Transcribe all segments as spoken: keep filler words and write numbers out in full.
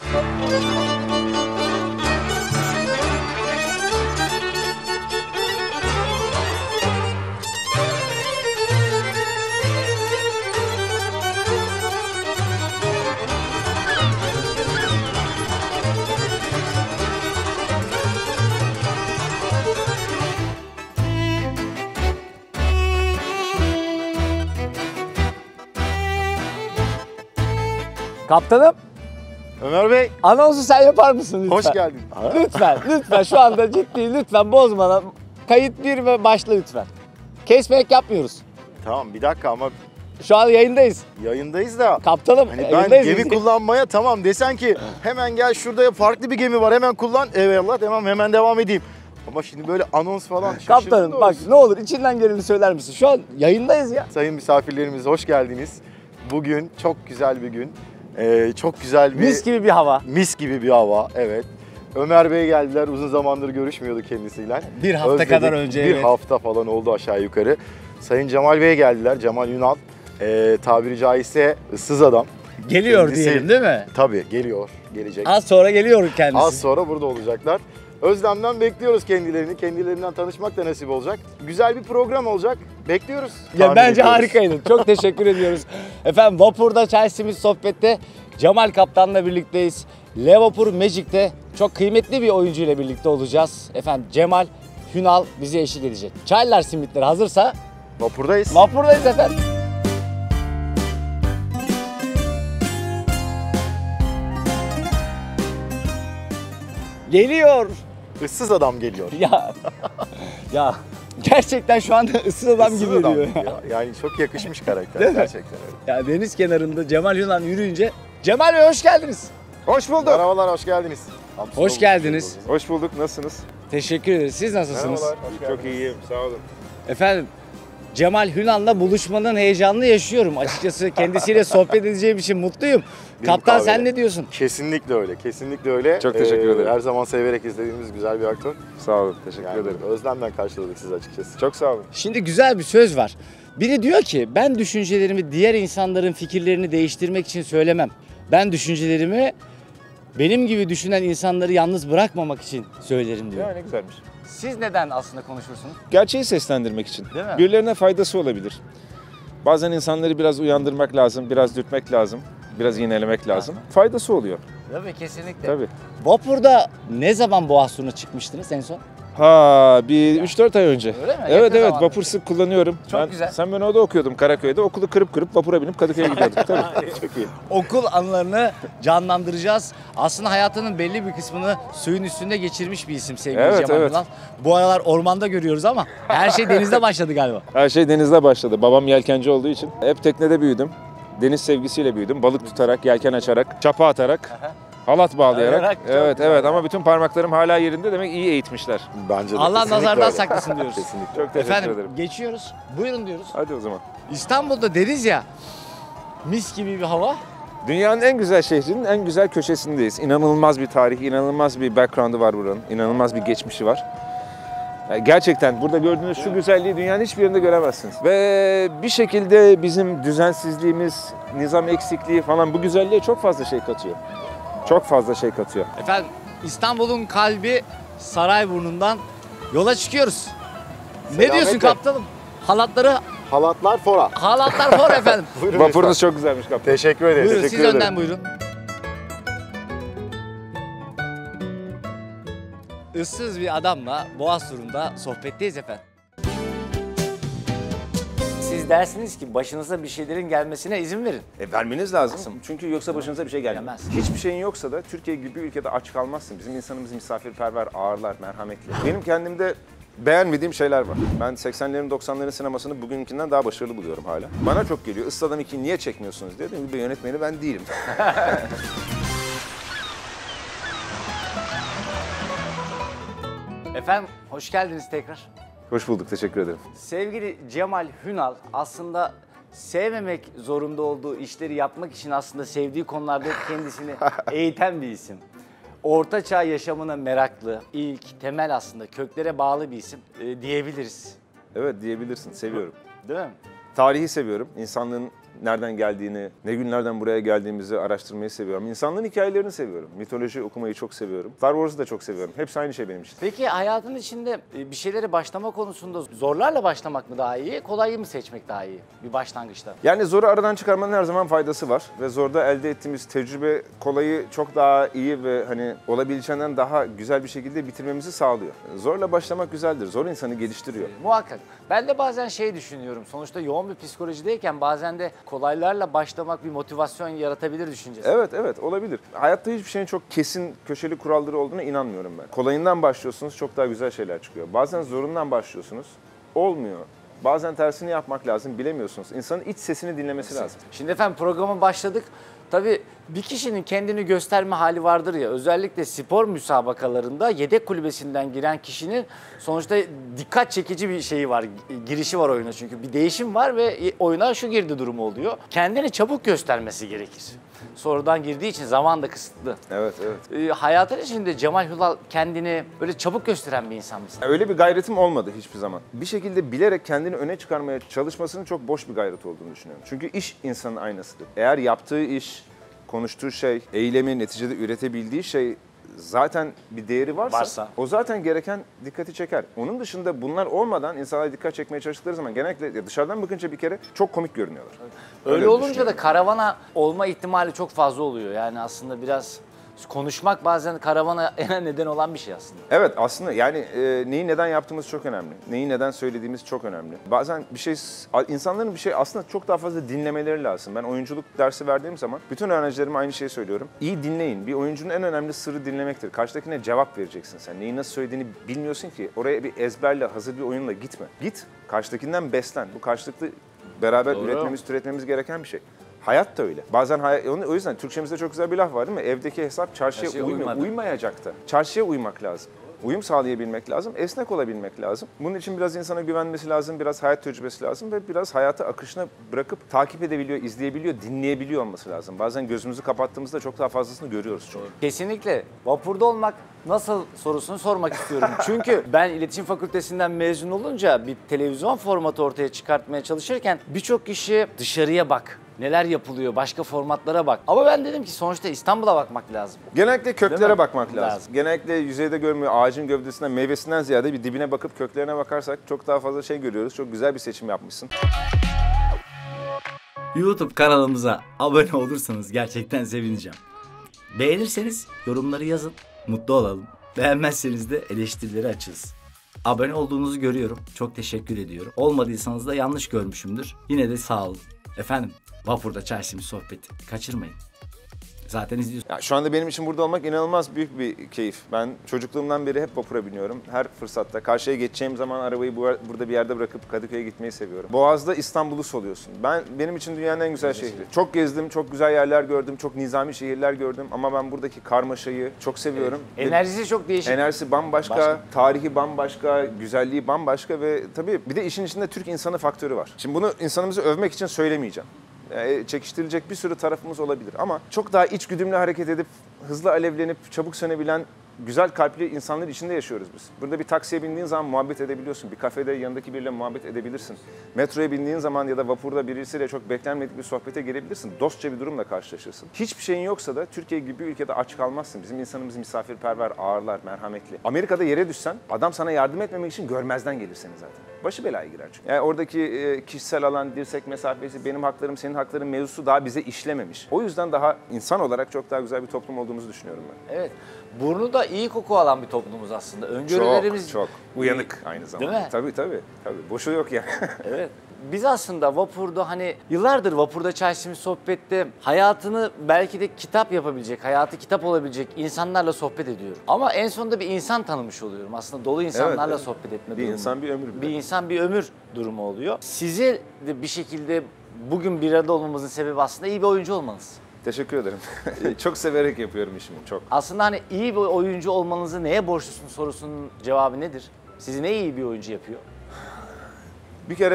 Kaptanım. Ömer Bey. Anonsu sen yapar mısın lütfen? Hoş geldin. Lütfen, lütfen şu anda ciddi, lütfen bozmadan. Kayıt bir ve başla lütfen. Kesmek yapmıyoruz. Tamam bir dakika ama Şu an yayındayız. yayındayız da. Kaptanım, Hani ben yayındayız gemi biz. kullanmaya tamam desen ki hemen gel şurada farklı bir gemi var hemen kullan. Eyvallah tamam hemen devam edeyim. Ama şimdi böyle anons falan şaşırdım Kaptanım bak ne olur içinden geleni söyler misin? Şu an yayındayız ya. Sayın misafirlerimiz hoş geldiniz. Bugün çok güzel bir gün. Ee, çok güzel bir... Mis gibi bir hava. Mis gibi bir hava, evet. Ömer Bey geldiler, uzun zamandır görüşmüyorduk kendisiyle. Bir hafta Özledik. kadar önce, Bir evet. hafta falan oldu aşağı yukarı. Sayın Cemal Bey geldiler, Cemal Ünal. Ee, tabiri caizse ıssız adam. Geliyor Kendisi- diyelim değil mi? Tabii geliyor, gelecek. Az sonra geliyor kendisi. Az sonra burada olacaklar. Özlem'den bekliyoruz kendilerini. Kendilerinden tanışmak da nasip olacak. Güzel bir program olacak. Bekliyoruz. Ya Tahmin bence ediyoruz. harikaydın. Çok teşekkür ediyoruz. Efendim Vapur'da Çay Simit Sohbet'te Cemal Kaptan'la birlikteyiz. Le Vapur Magic'te çok kıymetli bir oyuncu ile birlikte olacağız. Efendim Cemal Hünal bize eşlik edecek. Çaylar simitleri hazırsa Vapurdayız. Vapur'dayız efendim. Geliyor. Issız adam geliyor. Ya ya gerçekten şu anda ıssız adam Issız gibi adam diyor. ya. Yani çok yakışmış karakter Değil mi? gerçekten öyle. Ya deniz kenarında Cemal Yunan yürüyünce Cemal Bey hoş geldiniz. Hoş bulduk. Merhabalar, hoş geldiniz. Hoş geldiniz. Hoş bulduk. Nasılsınız? Teşekkür ederiz. Siz nasılsınız? Çok iyiyim. Sağ olun. Efendim Cemal Hünal'la buluşmanın heyecanını yaşıyorum. Açıkçası kendisiyle sohbet edeceğim için mutluyum. Kaptan mukabele. sen ne diyorsun? Kesinlikle öyle, kesinlikle öyle. Çok teşekkür ederim. Her zaman severek izlediğimiz güzel bir aktör. Sağ olun. Teşekkür Yani ederim. özlemden karşıladık sizi açıkçası. Çok sağ olun. Şimdi güzel bir söz var. Biri diyor ki ben düşüncelerimi diğer insanların fikirlerini değiştirmek için söylemem. Ben düşüncelerimi benim gibi düşünen insanları yalnız bırakmamak için söylerim diyor. Ya ne güzelmiş. Siz neden aslında konuşursunuz? Gerçeği seslendirmek için. Değil mi? Birilerine faydası olabilir. Bazen insanları biraz uyandırmak lazım, biraz dürtmek lazım, biraz yinelemek lazım. Faydası oluyor. Tabii kesinlikle. Tabii. Vapur'da ne zaman Boğaz turuna çıkmıştınız en son? Ha bir üç dört ay önce. Öyle mi? Evet Yakın evet zamanda. vapur sık kullanıyorum. Çok ben, güzel. Sen ben orada okuyordum Karaköy'de. Okulu kırıp kırıp vapura binip Kadıköy'e gidiyorduk. Tabii. Çok iyi. Okul anılarını canlandıracağız. Aslında hayatının belli bir kısmını suyun üstünde geçirmiş bir isim sevgili Evet, Cemal evet. Ünal. Bu aralar ormanda görüyoruz ama her şey denizde başladı galiba. Her şey denizde başladı. Babam yelkenci olduğu için hep teknede büyüdüm. Deniz sevgisiyle büyüdüm. Balık tutarak, yelken açarak, çapa atarak, halat bağlayarak. Ayarak, çok Evet güzel evet ya. ama bütün parmaklarım hala yerinde demek iyi eğitmişler. Bence de Allah kesinlikle nazardan öyle. saklasın diyoruz. Kesinlikle. Çok teşekkür Efendim ederim. geçiyoruz. Buyurun diyoruz. Hadi o zaman. İstanbul'da deriz ya mis gibi bir hava. Dünyanın en güzel şehrinin en güzel köşesindeyiz. İnanılmaz bir tarih, inanılmaz bir background'ı var buranın. İnanılmaz bir geçmişi var. Yani gerçekten burada gördüğünüz şu güzelliği dünyanın hiçbir yerinde göremezsiniz. Ve bir şekilde bizim düzensizliğimiz, nizam eksikliği falan bu güzelliğe çok fazla şey katıyor. Çok fazla şey katıyor. Efendim İstanbul'un kalbi Sarayburnu'ndan yola çıkıyoruz. Ne diyorsun Selametle. kaptanım? Halatları, Halatlar fora. halatlar for efendim. Buyurun Vapurunuz lütfen. çok güzelmiş kaptan. Teşekkür ederim. Buyurun teşekkür siz ederim. önden buyurun. Issız bir adamla Boğaz turunda sohbetteyiz efendim. Siz dersiniz ki başınıza bir şeylerin gelmesine izin verin. E, vermeniz lazım. Çünkü yoksa başınıza bir şey gelmez. Gelmez. Hiçbir şeyin yoksa da Türkiye gibi bir ülkede aç kalmazsın. Bizim insanımız misafirperver, ağırlar, merhametli. Benim kendimde beğenmediğim şeyler var. Ben seksenlerin doksanların sinemasını bugünkinden daha başarılı buluyorum hala. Bana çok geliyor. Issız Adam iki niye çekmiyorsunuz diye. Dedim, bir yönetmeni ben değilim. Efendim hoş geldiniz tekrar. Hoş bulduk. Teşekkür ederim. Sevgili Cemal Hünal aslında sevmemek zorunda olduğu işleri yapmak için aslında sevdiği konularda kendisini eğiten bir isim. Orta çağ yaşamına meraklı, ilk, temel aslında köklere bağlı bir isim e, diyebiliriz. Evet diyebilirsin. Seviyorum. Değil mi? Tarihi seviyorum. İnsanlığın nereden geldiğini, ne günlerden buraya geldiğimizi araştırmayı seviyorum. İnsanların hikayelerini seviyorum. Mitoloji okumayı çok seviyorum. Star Wars'u da çok seviyorum. Hepsi aynı şey benim için. Peki hayatın içinde e, bir şeylere başlama konusunda zorlarla başlamak mı daha iyi, kolayı mı seçmek daha iyi bir başlangıçta? Yani zoru aradan çıkarmanın her zaman faydası var ve zorda elde ettiğimiz tecrübe kolayı çok daha iyi ve hani olabileceğinden daha güzel bir şekilde bitirmemizi sağlıyor. Zorla başlamak güzeldir. Zor insanı geliştiriyor. Muhakkak. Ben de bazen şey düşünüyorum. Sonuçta yoğun bir psikolojideyken bazen de kolaylarla başlamak bir motivasyon yaratabilir düşüncesi. Evet, evet olabilir. Hayatta hiçbir şeyin çok kesin köşeli kuralları olduğuna inanmıyorum ben. Kolayından başlıyorsunuz, çok daha güzel şeyler çıkıyor. Bazen zorundan başlıyorsunuz, olmuyor. Bazen tersini yapmak lazım, bilemiyorsunuz. İnsanın iç sesini dinlemesi lazım. Şimdi efendim programa başladık. Tabii bir kişinin kendini gösterme hali vardır ya, özellikle spor müsabakalarında yedek kulübesinden giren kişinin sonuçta dikkat çekici bir şeyi var, girişi var oyuna çünkü bir değişim var ve oyuna şu girdi durumu oluyor. Kendini çabuk göstermesi gerekir. Sonradan girdiği için zaman da kısıtlı. Evet, evet. Ee, hayatın içinde Cemal Hünal kendini böyle çabuk gösteren bir insan mısın? Öyle bir gayretim olmadı hiçbir zaman. Bir şekilde bilerek kendini öne çıkarmaya çalışmasının çok boş bir gayret olduğunu düşünüyorum. Çünkü iş insanın aynasıdır. Eğer yaptığı iş, konuştuğu şey, eylemi neticede üretebildiği şey zaten bir değeri varsa, Varsa. o zaten gereken dikkati çeker. Onun dışında bunlar olmadan insanlar dikkat çekmeye çalıştıkları zaman genellikle dışarıdan bakınca bir kere çok komik görünüyorlar. Öyle, Öyle olunca da düşünüyorum. karavana olma ihtimali çok fazla oluyor. Yani aslında biraz konuşmak bazen karavana neden olan bir şey aslında. Evet aslında yani e, neyi neden yaptığımız çok önemli. Neyi neden söylediğimiz çok önemli. Bazen bir şey, insanların bir şey aslında çok daha fazla dinlemeleri lazım. Ben oyunculuk dersi verdiğim zaman bütün öğrencilerime aynı şeyi söylüyorum. İyi dinleyin. Bir oyuncunun en önemli sırrı dinlemektir. Karşıdakine cevap vereceksin sen. Neyi nasıl söylediğini bilmiyorsun ki. Oraya bir ezberle, hazır bir oyunla gitme. Git, karşıdakinden beslen. Bu karşılıklı beraber Doğru. üretmemiz, türetmemiz gereken bir şey. Hayat da öyle. Bazen hay- o yüzden Türkçemizde çok güzel bir laf var değil mi? Evdeki hesap çarşıya Çarşıya uyma, uymadı. uymayacak da. Çarşıya uymak lazım. Uyum sağlayabilmek lazım, esnek olabilmek lazım. Bunun için biraz insana güvenmesi lazım, biraz hayat tecrübesi lazım ve biraz hayatı akışına bırakıp takip edebiliyor, izleyebiliyor, dinleyebiliyor olması lazım. Bazen gözümüzü kapattığımızda çok daha fazlasını görüyoruz çünkü. Kesinlikle. Vapurda olmak nasıl sorusunu sormak istiyorum. Çünkü ben iletişim fakültesinden mezun olunca bir televizyon formatı ortaya çıkartmaya çalışırken birçok kişi dışarıya bak, neler yapılıyor, başka formatlara bak. Ama ben dedim ki sonuçta İstanbul'a bakmak lazım. Genellikle Değil köklere mi? bakmak lazım. Lazım. Genellikle yüzeyde görmüyor, ağacın gövdesinden, meyvesinden ziyade bir dibine bakıp köklerine bakarsak çok daha fazla şey görüyoruz. Çok güzel bir seçim yapmışsın. YouTube kanalımıza abone olursanız gerçekten sevineceğim. Beğenirseniz yorumları yazın, mutlu olalım. Beğenmezseniz de eleştirileri açığız. Abone olduğunuzu görüyorum, çok teşekkür ediyorum. Olmadıysanız da yanlış görmüşümdür. Yine de sağ olun. Efendim, Vapurda Çay Simit sohbeti kaçırmayın. Zaten izliyorsunuz. Ya şu anda benim için burada olmak inanılmaz büyük bir keyif. Ben çocukluğumdan beri hep vapura biniyorum. Her fırsatta karşıya geçeceğim zaman arabayı bu, burada bir yerde bırakıp Kadıköy'e gitmeyi seviyorum. Boğaz'da İstanbul'u soluyorsun. Ben benim için dünyanın en güzel şehri. Çok gezdim, çok güzel yerler gördüm, çok nizami şehirler gördüm ama ben buradaki karmaşayı çok seviyorum. Ve Enerjisi çok değişik. enerjisi bambaşka, Başka. tarihi bambaşka, güzelliği bambaşka ve tabii bir de işin içinde Türk insanı faktörü var. Şimdi bunu insanımızı övmek için söylemeyeceğim. E, çekiştirilecek bir sürü tarafımız olabilir ama çok daha içgüdümlü hareket edip hızlı alevlenip çabuk sönebilen güzel kalpli insanlar içinde yaşıyoruz biz. Burada bir taksiye bindiğin zaman muhabbet edebiliyorsun. Bir kafede yanındaki biriyle muhabbet edebilirsin. Metroya bindiğin zaman ya da vapurda birisiyle çok beklenmedik bir sohbete girebilirsin. Dostça bir durumla karşılaşırsın. Hiçbir şeyin yoksa da Türkiye gibi bir ülkede aç kalmazsın. Bizim insanımız misafirperver, ağırlar, merhametli. Amerika'da yere düşsen adam sana yardım etmemek için görmezden gelir seni zaten. Başı belaya girer çünkü. Yani oradaki e, kişisel alan, dirsek mesafesi, benim haklarım, senin hakların mevzusu daha bize işlememiş. O yüzden daha insan olarak çok daha güzel bir toplum olduğumuzu düşünüyorum ben. Evet. Burnu da iyi koku alan bir toplumuz aslında. Öngörülerimiz... Çok, çok. Uyanık aynı zamanda. Değil mi? Tabii tabii. tabii. Boşu yok yani. Evet. Biz aslında vapurda hani yıllardır Vapurda Çay Simit sohbette hayatını belki de kitap yapabilecek, hayatı kitap olabilecek insanlarla sohbet ediyorum. Ama en sonunda bir insan tanımış oluyorum. Aslında dolu insanlarla Evet, evet. sohbet etme Bir durumu. insan bir ömür bir Bir de. insan bir ömür durumu oluyor. Sizi de bir şekilde bugün bir arada olmamızın sebebi aslında iyi bir oyuncu olmanız. Teşekkür ederim. Çok severek yapıyorum işimi, çok. Aslında hani iyi bir oyuncu olmanızı neye borçlusun sorusunun cevabı nedir? Sizi ne iyi bir oyuncu yapıyor? Bir kere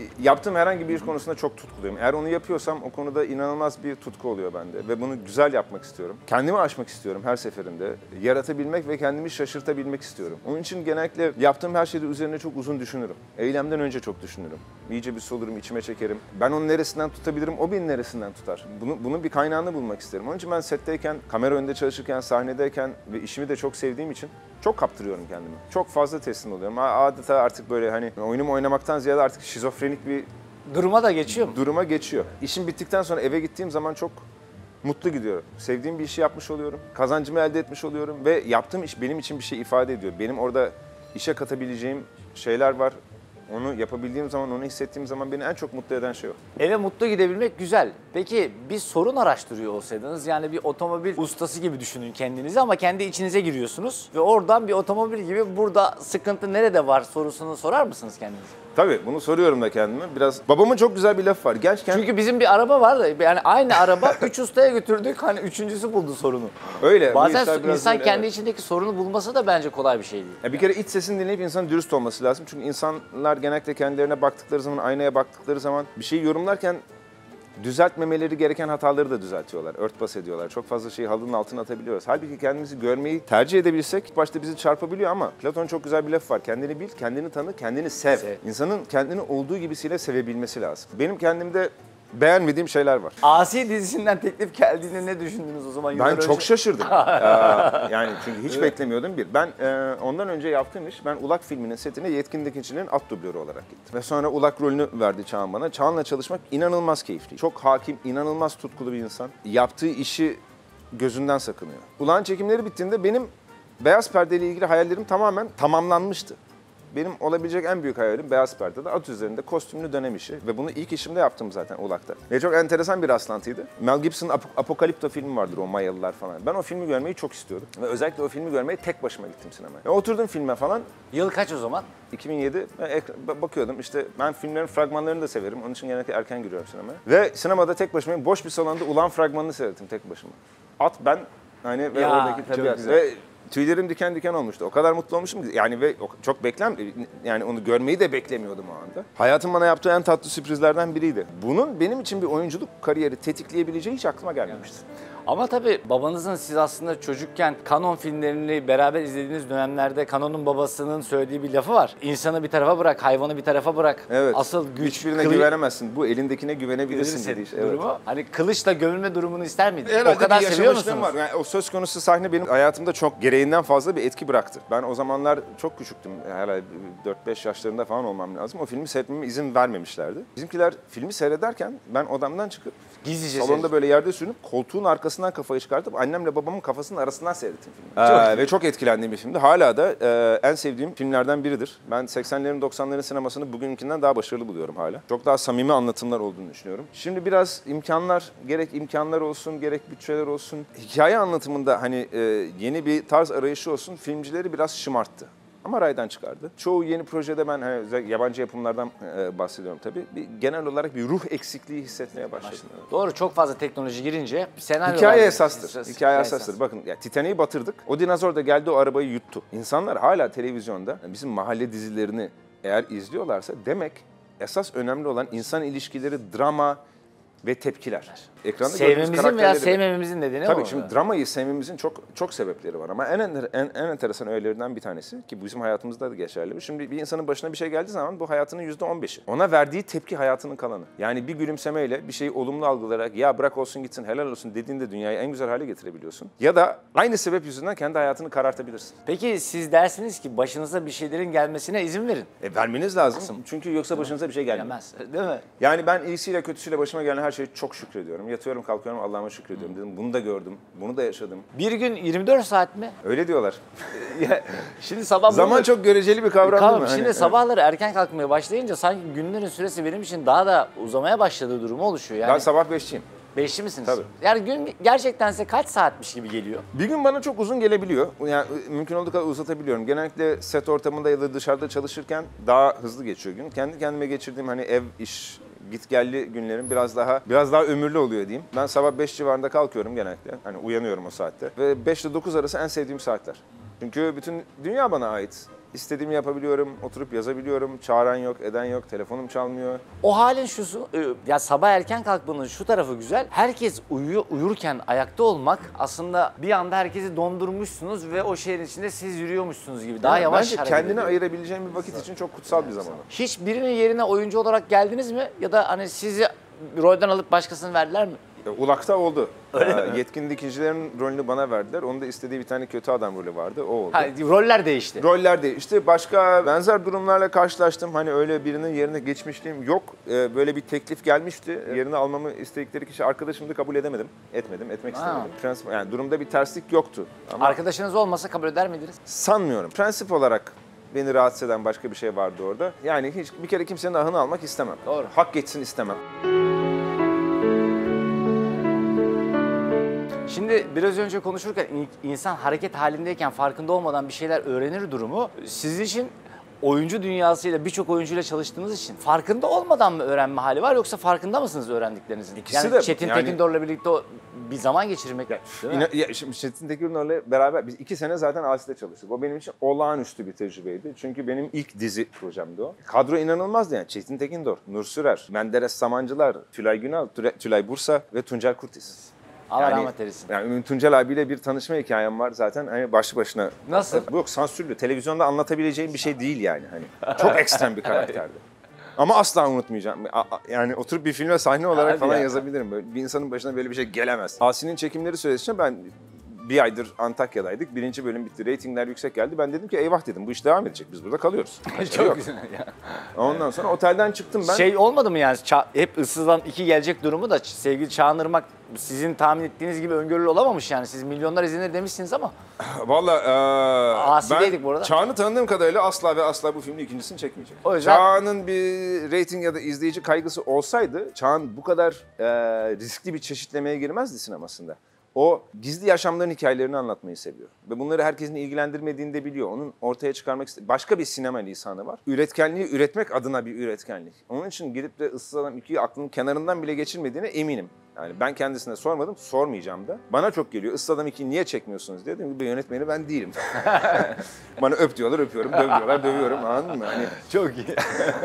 yaptığım herhangi bir iş konusunda çok tutkuluyum. Eğer onu yapıyorsam o konuda inanılmaz bir tutku oluyor bende ve bunu güzel yapmak istiyorum. Kendimi aşmak istiyorum her seferinde. Yaratabilmek ve kendimi şaşırtabilmek istiyorum. Onun için genellikle yaptığım her şeyde üzerine çok uzun düşünürüm. Eylemden önce çok düşünürüm. İyice bir solurum, içime çekerim. Ben onu neresinden tutabilirim, o beni neresinden tutar. Bunu, bunun bir kaynağını bulmak isterim. Onun için ben setteyken, kamera önünde çalışırken, sahnedeyken ve işimi de çok sevdiğim için çok kaptırıyorum kendimi. Çok fazla teslim oluyorum. Adeta artık böyle hani oyunumu oynamaktan ziyade artık şizofrenik bir Duruma da geçiyor mu? duruma geçiyor. İşim bittikten sonra eve gittiğim zaman çok mutlu gidiyorum. Sevdiğim bir işi yapmış oluyorum. Kazancımı elde etmiş oluyorum ve yaptığım iş benim için bir şey ifade ediyor. Benim orada işe katabileceğim şeyler var. Onu yapabildiğim zaman, onu hissettiğim zaman beni en çok mutlu eden şey o. Eve mutlu gidebilmek güzel. Peki bir sorun araştırıyor olsaydınız, yani bir otomobil ustası gibi düşünün kendinizi ama kendi içinize giriyorsunuz ve oradan bir otomobil gibi burada sıkıntı nerede var sorusunu sorar mısınız kendinize? Tabii bunu soruyorum da kendime. Biraz babamın çok güzel bir lafı var. Gençken Çünkü bizim bir araba var da yani aynı araba üç ustaya götürdük, hani üçüncüsü buldu sorunu. öyle. bu Bazen işler biraz insan öyle, kendi evet. içindeki sorunu bulması da bence kolay bir şey değil. Ya bir kere iç sesini dinleyip insanın dürüst olması lazım. Çünkü insanlar genellikle kendilerine baktıkları zaman, aynaya baktıkları zaman bir şeyi yorumlarken düzeltmemeleri gereken hataları da düzeltiyorlar, örtbas ediyorlar. Çok fazla şeyi halının altına atabiliyoruz. Halbuki kendimizi görmeyi tercih edebilsek başta bizi çarpabiliyor ama Platon'un çok güzel bir lafı var. Kendini bil, kendini tanı, kendini sev. Sev. İnsanın kendini olduğu gibisiyle sevebilmesi lazım. Benim kendimde beğenmediğim şeyler var. Asi dizisinden teklif geldiğinde ne düşündünüz o zaman? Ben Yıllar çok önce? şaşırdım. Ee, yani çünkü hiç beklemiyordum bir. Ben e, ondan önce yaptığım iş, ben Ulak filminin setine Yetkin Dikinci'nin at dublörü olarak gittim. Ve sonra Ulak rolünü verdi Çağan bana. Çağan'la çalışmak inanılmaz keyifli. Çok hakim, inanılmaz tutkulu bir insan. Yaptığı işi gözünden sakınıyor. Ulak'ın çekimleri bittiğinde benim beyaz perdeyle ilgili hayallerim tamamen tamamlanmıştı. Benim olabilecek en büyük hayalim beyaz perdede at üzerinde kostümlü dönem işi ve bunu ilk işimde yaptım zaten Ulak'ta. Ve çok enteresan bir rastlantıydı. Mel Gibson'ın Ap- Apokalipto filmi vardır, o Mayalılar falan. Ben o filmi görmeyi çok istiyordum ve özellikle o filmi görmeye tek başıma gittim sinemaya. Ve oturdum filme falan. Yıl kaç o zaman? iki bin yedi ve ekra- bakıyordum işte, ben filmlerin fragmanlarını da severim. Onun için genellikle erken giriyorum sinemaya. Ve sinemada tek başıma boş bir salonda Ulak'ın fragmanını seyrettim tek başıma. At, ben hani ve Ya, oradaki çok tabiat. güzel. Ve tüylerim diken diken olmuştu. O kadar mutlu olmuşum ki yani ve o- çok beklem yani onu görmeyi de beklemiyordum o anda. Hayatım bana yaptığı en tatlı sürprizlerden biriydi. Bunun benim için bir oyunculuk kariyeri tetikleyebileceği hiç aklıma gelmemişti. Ama tabii babanızın, siz aslında çocukken Canon filmlerini beraber izlediğiniz dönemlerde Canon'un babasının söylediği bir lafı var. İnsanı bir tarafa bırak, hayvanı bir tarafa bırak. Evet. Asıl güç, Hiçbirine kılı- güvenemezsin. Bu elindekine güvenebilirsin Bilirsin dediği şey. Evet. durumu. Hani kılıçla gömülme durumunu ister miydin? Herhalde O kadar bir seviyor yaşamışlığım musunuz? var. Yani o söz konusu sahne benim hayatımda çok gereğinden fazla bir etki bıraktı. Ben o zamanlar çok küçüktüm. Herhalde dört beş yaşlarında falan olmam lazım. O filmi seyretmeme izin vermemişlerdi. Bizimkiler filmi seyrederken ben odamdan çıkıp Gizlice salonda seyredin. böyle yerde sürünüp koltuğun arkasından kafayı çıkartıp annemle babamın kafasının arasından seyrettim filmi. Ee, ve çok etkilendiğim bir filmdi. Hala da e, en sevdiğim filmlerden biridir. Ben seksenlerin doksanların sinemasını bugünkinden daha başarılı buluyorum hala. Çok daha samimi anlatımlar olduğunu düşünüyorum. Şimdi biraz imkanlar, gerek imkanlar olsun, gerek bütçeler olsun, hikaye anlatımında hani e, yeni bir tarz arayışı olsun, filmcileri biraz şımarttı. Ama raydan çıkardı. Çoğu yeni projede ben hani özellikle yabancı yapımlardan e, bahsediyorum tabii. Bir, genel olarak bir ruh eksikliği hissetmeye başladım. Doğru, çok fazla teknoloji girince senaryolar... Hikaye esastır. Hikaye Hikaye esas. esastır. Bakın ya Titanic'i batırdık. O dinozor da geldi o arabayı yuttu. İnsanlar hala televizyonda bizim mahalle dizilerini eğer izliyorlarsa demek esas önemli olan insan ilişkileri, drama ve tepkiler. Ekranda gördüğümüz Sevmemizin veya karakterleri- sevmememizin nedeni Tabii o. şimdi dramayı sevmemizin çok çok sebepleri var ama en en, en, en enteresan öğelerinden bir tanesi ki bu bizim hayatımızda da geçerli. Şimdi bir insanın başına bir şey geldiği zaman bu hayatının yüzde on beşi. Ona verdiği tepki hayatının kalanı. Yani bir gülümsemeyle bir şeyi olumlu algılayarak ya bırak olsun gitsin, helal olsun dediğinde dünyayı en güzel hale getirebiliyorsun. Ya da aynı sebep yüzünden kendi hayatını karartabilirsin. Peki siz dersiniz ki başınıza bir şeylerin gelmesine izin verin. E vermeniz lazım. Çünkü yoksa başınıza bir şey gelmiyor. Gelmez, değil mi? Yani ben iyisiyle kötüsüyle başıma gelen her şeye çok şükrediyorum. Yatıyorum, kalkıyorum, Allah'ıma şükrediyorum dedim. Bunu da gördüm, bunu da yaşadım. Bir gün yirmi dört saat mi? Öyle diyorlar. Ya, şimdi sabah Zaman bunu- çok göreceli bir kavram Kavram. değil mi? Şimdi Hani, sabahları erken kalkmaya başlayınca sanki günlerin süresi benim için daha da uzamaya başladığı durumu oluşuyor. Ben Yani sabah beşçiyim. beşli misiniz? Tabii. Yani gün gerçekten size kaç saatmiş gibi geliyor? Bir gün bana çok uzun gelebiliyor. Yani mümkün olduğu kadar uzatabiliyorum. Genellikle set ortamında ya da dışarıda çalışırken daha hızlı geçiyor gün. Kendi kendime geçirdiğim hani ev, iş, gitgelli günlerim biraz daha biraz daha ömürlü oluyor diyeyim. Ben sabah beş civarında kalkıyorum genellikle. Hani uyanıyorum o saatte. Ve beş ile dokuz arası en sevdiğim saatler. Çünkü bütün dünya bana ait. istediğimi yapabiliyorum, oturup yazabiliyorum, çağıran yok, eden yok, telefonum çalmıyor. O halin şusu, e, ya sabah erken kalkmanın şu tarafı güzel. Herkes uyuyor, uyurken ayakta olmak aslında bir anda herkesi dondurmuşsunuz ve o şehrin içinde siz yürüyormuşsunuz gibi. Daha Yani yavaş bence hareket kendine ediyor. ayırabileceğin bir vakit için çok kutsal bir zaman. Hiç birinin yerine oyuncu olarak geldiniz mi? Ya da hani sizi rolden alıp başkasını verdiler mi? Ulak'ta oldu. Ee, yetkin dikicilerin rolünü bana verdiler. Onun da istediği bir tane kötü adam rolü vardı. O oldu. Ha, roller değişti. Roller değişti. Başka benzer durumlarla karşılaştım. Hani öyle birinin yerine geçmişliğim yok. Ee, böyle bir teklif gelmişti. Yerine almamı istedikleri kişi arkadaşımdı, kabul edemedim. Etmedim, etmek istemedim. Prensip, yani durumda bir terslik yoktu. Ama Arkadaşınız olmasa kabul eder miydiniz? sanmıyorum. Prensip olarak beni rahatsız eden başka bir şey vardı orada. Yani hiç bir kere kimsenin ahını almak istemem. Doğru. Hak geçsin istemem. Şimdi biraz önce konuşurken in- insan hareket halindeyken farkında olmadan bir şeyler öğrenir durumu. Sizin için oyuncu dünyasıyla birçok oyuncuyla çalıştığınız için farkında olmadan mı öğrenme hali var yoksa farkında mısınız öğrendiklerinizin? İkisi yani de. Çetin Yani- Tekindor'la birlikte o bir zaman geçirmek. değil mi? İna- ya şimdi Çetin Tekindor'la beraber biz iki sene zaten Asi'de çalıştık. O benim için olağanüstü bir tecrübeydi. Çünkü benim ilk dizi projemdi o. Kadro inanılmazdı yani. Çetin Tekindor, Nur Sürer, Menderes Samancılar, Tülay Günal, Tülay, Tülay Bursa ve Tuncel Kurtiz. Allah Yani- rahmet eylesin. Yani Tuncel abiyle bir tanışma hikayem var zaten hani başlı başına. Nasıl? Bu yok sansürlü. Televizyonda anlatabileceğim bir şey değil yani. Hani çok ekstrem bir karakterdi. Ama asla unutmayacağım. A- a- Yani oturup bir filme sahne olarak Hadi falan ya. yazabilirim. Böyle bir insanın başına böyle bir şey gelemez. Asi'nin çekimleri süresince ben bir aydır Antakya'daydık. Birinci bölüm bitti. Reytingler yüksek geldi. Ben dedim ki eyvah dedim bu iş devam edecek. Biz burada kalıyoruz. Çok Yok. güzel ya. Ondan sonra otelden çıktım ben. Şey olmadı mı yani Ça- hep ıssızdan iki gelecek durumu da sevgili Çağınırmak sizin tahmin ettiğiniz gibi öngörülü olamamış yani. Siz milyonlar izlenir demişsiniz ama Valla eee, Asi'deydik ben bu arada. Çağan'ı tanıdığım kadarıyla asla ve asla bu filmin ikincisini çekmeyecek. O yüzden- Çağan'ın bir reyting ya da izleyici kaygısı olsaydı Çağan bu kadar eee, riskli bir çeşitlemeye girmezdi sinemasında. O gizli yaşamların hikayelerini anlatmayı seviyor. Ve bunları herkesin ilgilendirmediğini de biliyor. Onun ortaya çıkarmak istediği başka bir sinema lisanı var. Üretkenliği üretmek adına bir üretkenlik. Onun için gidip de Issız Adam ikiyi aklının kenarından bile geçirmediğine eminim. Yani ben kendisine sormadım, sormayacağım da. Bana çok geliyor. Issız Adam ikiyi niye çekmiyorsunuz diye. Dedim ki yönetmeni ben değilim. Bana öp diyorlar, öpüyorum. Döv diyorlar, dövüyorum. Anladın mı? Hani çok iyi.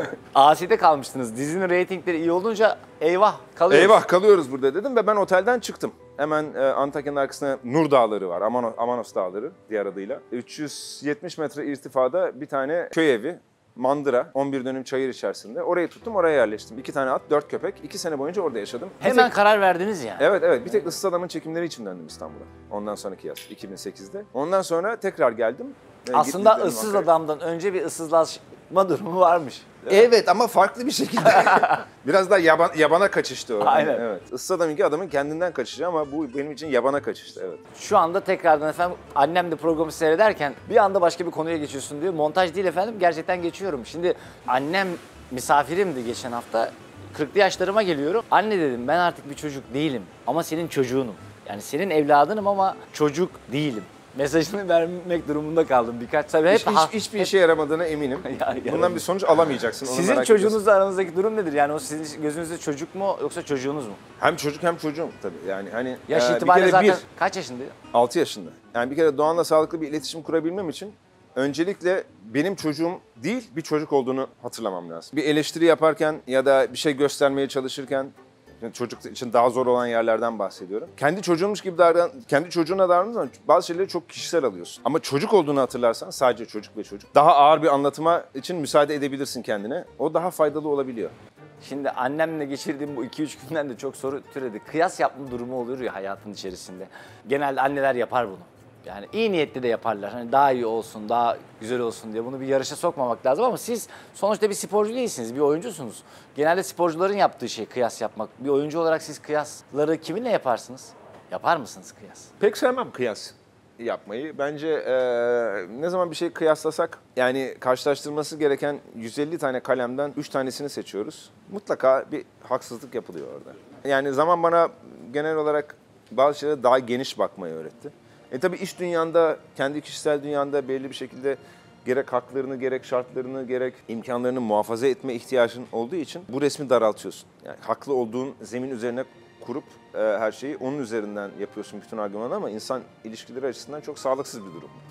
Asi'de kalmıştınız. Dizinin reytingleri iyi olunca eyvah kalıyoruz. eyvah kalıyoruz burada dedim ve ben otelden çıktım. Hemen e, Antakya'nın arkasında Nur Dağları var, Amano, Amanos Dağları diğer adıyla. üç yüz yetmiş metre irtifada bir tane köy evi, mandıra, on bir dönüm çayır içerisinde. Orayı tuttum, oraya yerleştim. İki tane at, dört köpek. İki sene boyunca orada yaşadım. Bir Hemen tek- karar verdiniz yani. Evet evet, bir tek Issız Adam'ın çekimleri için döndüm İstanbul'a. Ondan sonraki yaz, iki bin sekizde. Ondan sonra tekrar geldim. E, Aslında gittim, döndüm ıssız Ankara'ya. adamdan önce bir ıssızlaşma durumu varmış. Evet ama farklı bir şekilde. Biraz daha yaban, yabana kaçıştı o. Aynen. Evet. Issız Adam iki adamın kendinden kaçışı ama bu benim için yabana kaçıştı. Evet. Şu anda tekrardan efendim annem de programı seyrederken bir anda başka bir konuya geçiyorsun diyor. Montaj değil efendim, gerçekten geçiyorum. Şimdi annem misafirimdi geçen hafta. kırklı yaşlarıma geliyorum. Anne dedim, ben artık bir çocuk değilim ama senin çocuğunum. Yani senin evladınım ama çocuk değilim. Mesajını vermek durumunda kaldım birkaç tabii. Hep Hiç, hiç- ha- hiçbir hep- işe yaramadığına eminim. Ya, yaramıyor. Bundan bir sonuç alamayacaksın. onu Sizin merak çocuğunuzla aranızdaki durum nedir? Yani o sizin gözünüzde çocuk mu yoksa çocuğunuz mu? ediyorsun. Hem çocuk hem çocuğum tabii. Yani hani Yaş e, bir itibariyle kere zaten bir, kaç yaşındaydı? altı yaşında. Yani bir kere Doğan'la sağlıklı bir iletişim kurabilmem için öncelikle benim çocuğum değil bir çocuk olduğunu hatırlamam lazım. Bir eleştiri yaparken ya da bir şey göstermeye çalışırken yani çocuk için daha zor olan yerlerden bahsediyorum. Kendi çocuğunmuş gibi davran, kendi çocuğuna davrandığın zaman bazı şeyleri çok kişisel alıyorsun. Ama çocuk olduğunu hatırlarsan sadece çocuk ve çocuk. Daha ağır bir anlatıma için müsaade edebilirsin kendine. O daha faydalı olabiliyor. Şimdi annemle geçirdiğim bu iki üç günden de çok soru türedi. Kıyas yapma durumu oluyor ya hayatın içerisinde. Genelde anneler yapar bunu. Yani iyi niyetli de yaparlar. Hani daha iyi olsun, daha güzel olsun diye. Bunu bir yarışa sokmamak lazım ama siz sonuçta bir sporcu değilsiniz, bir oyuncusunuz. Genelde sporcuların yaptığı şey kıyas yapmak. Bir oyuncu olarak siz kıyasları kiminle yaparsınız? Yapar mısınız kıyas? Pek sevmem kıyas yapmayı. Bence eee, ne zaman bir şey kıyaslasak yani karşılaştırması gereken yüz elli tane kalemden üç tanesini seçiyoruz. Mutlaka bir haksızlık yapılıyor orada. Yani zaman bana genel olarak bazı şeylere daha geniş bakmayı öğretti. E tabii iş dünyanda, kendi kişisel dünyanda belli bir şekilde gerek haklarını, gerek şartlarını, gerek imkanlarını muhafaza etme ihtiyacın olduğu için bu resmi daraltıyorsun. Yani haklı olduğun zemin üzerine kurup e, her şeyi onun üzerinden yapıyorsun bütün argümanı ama insan ilişkileri açısından çok sağlıksız bir durum.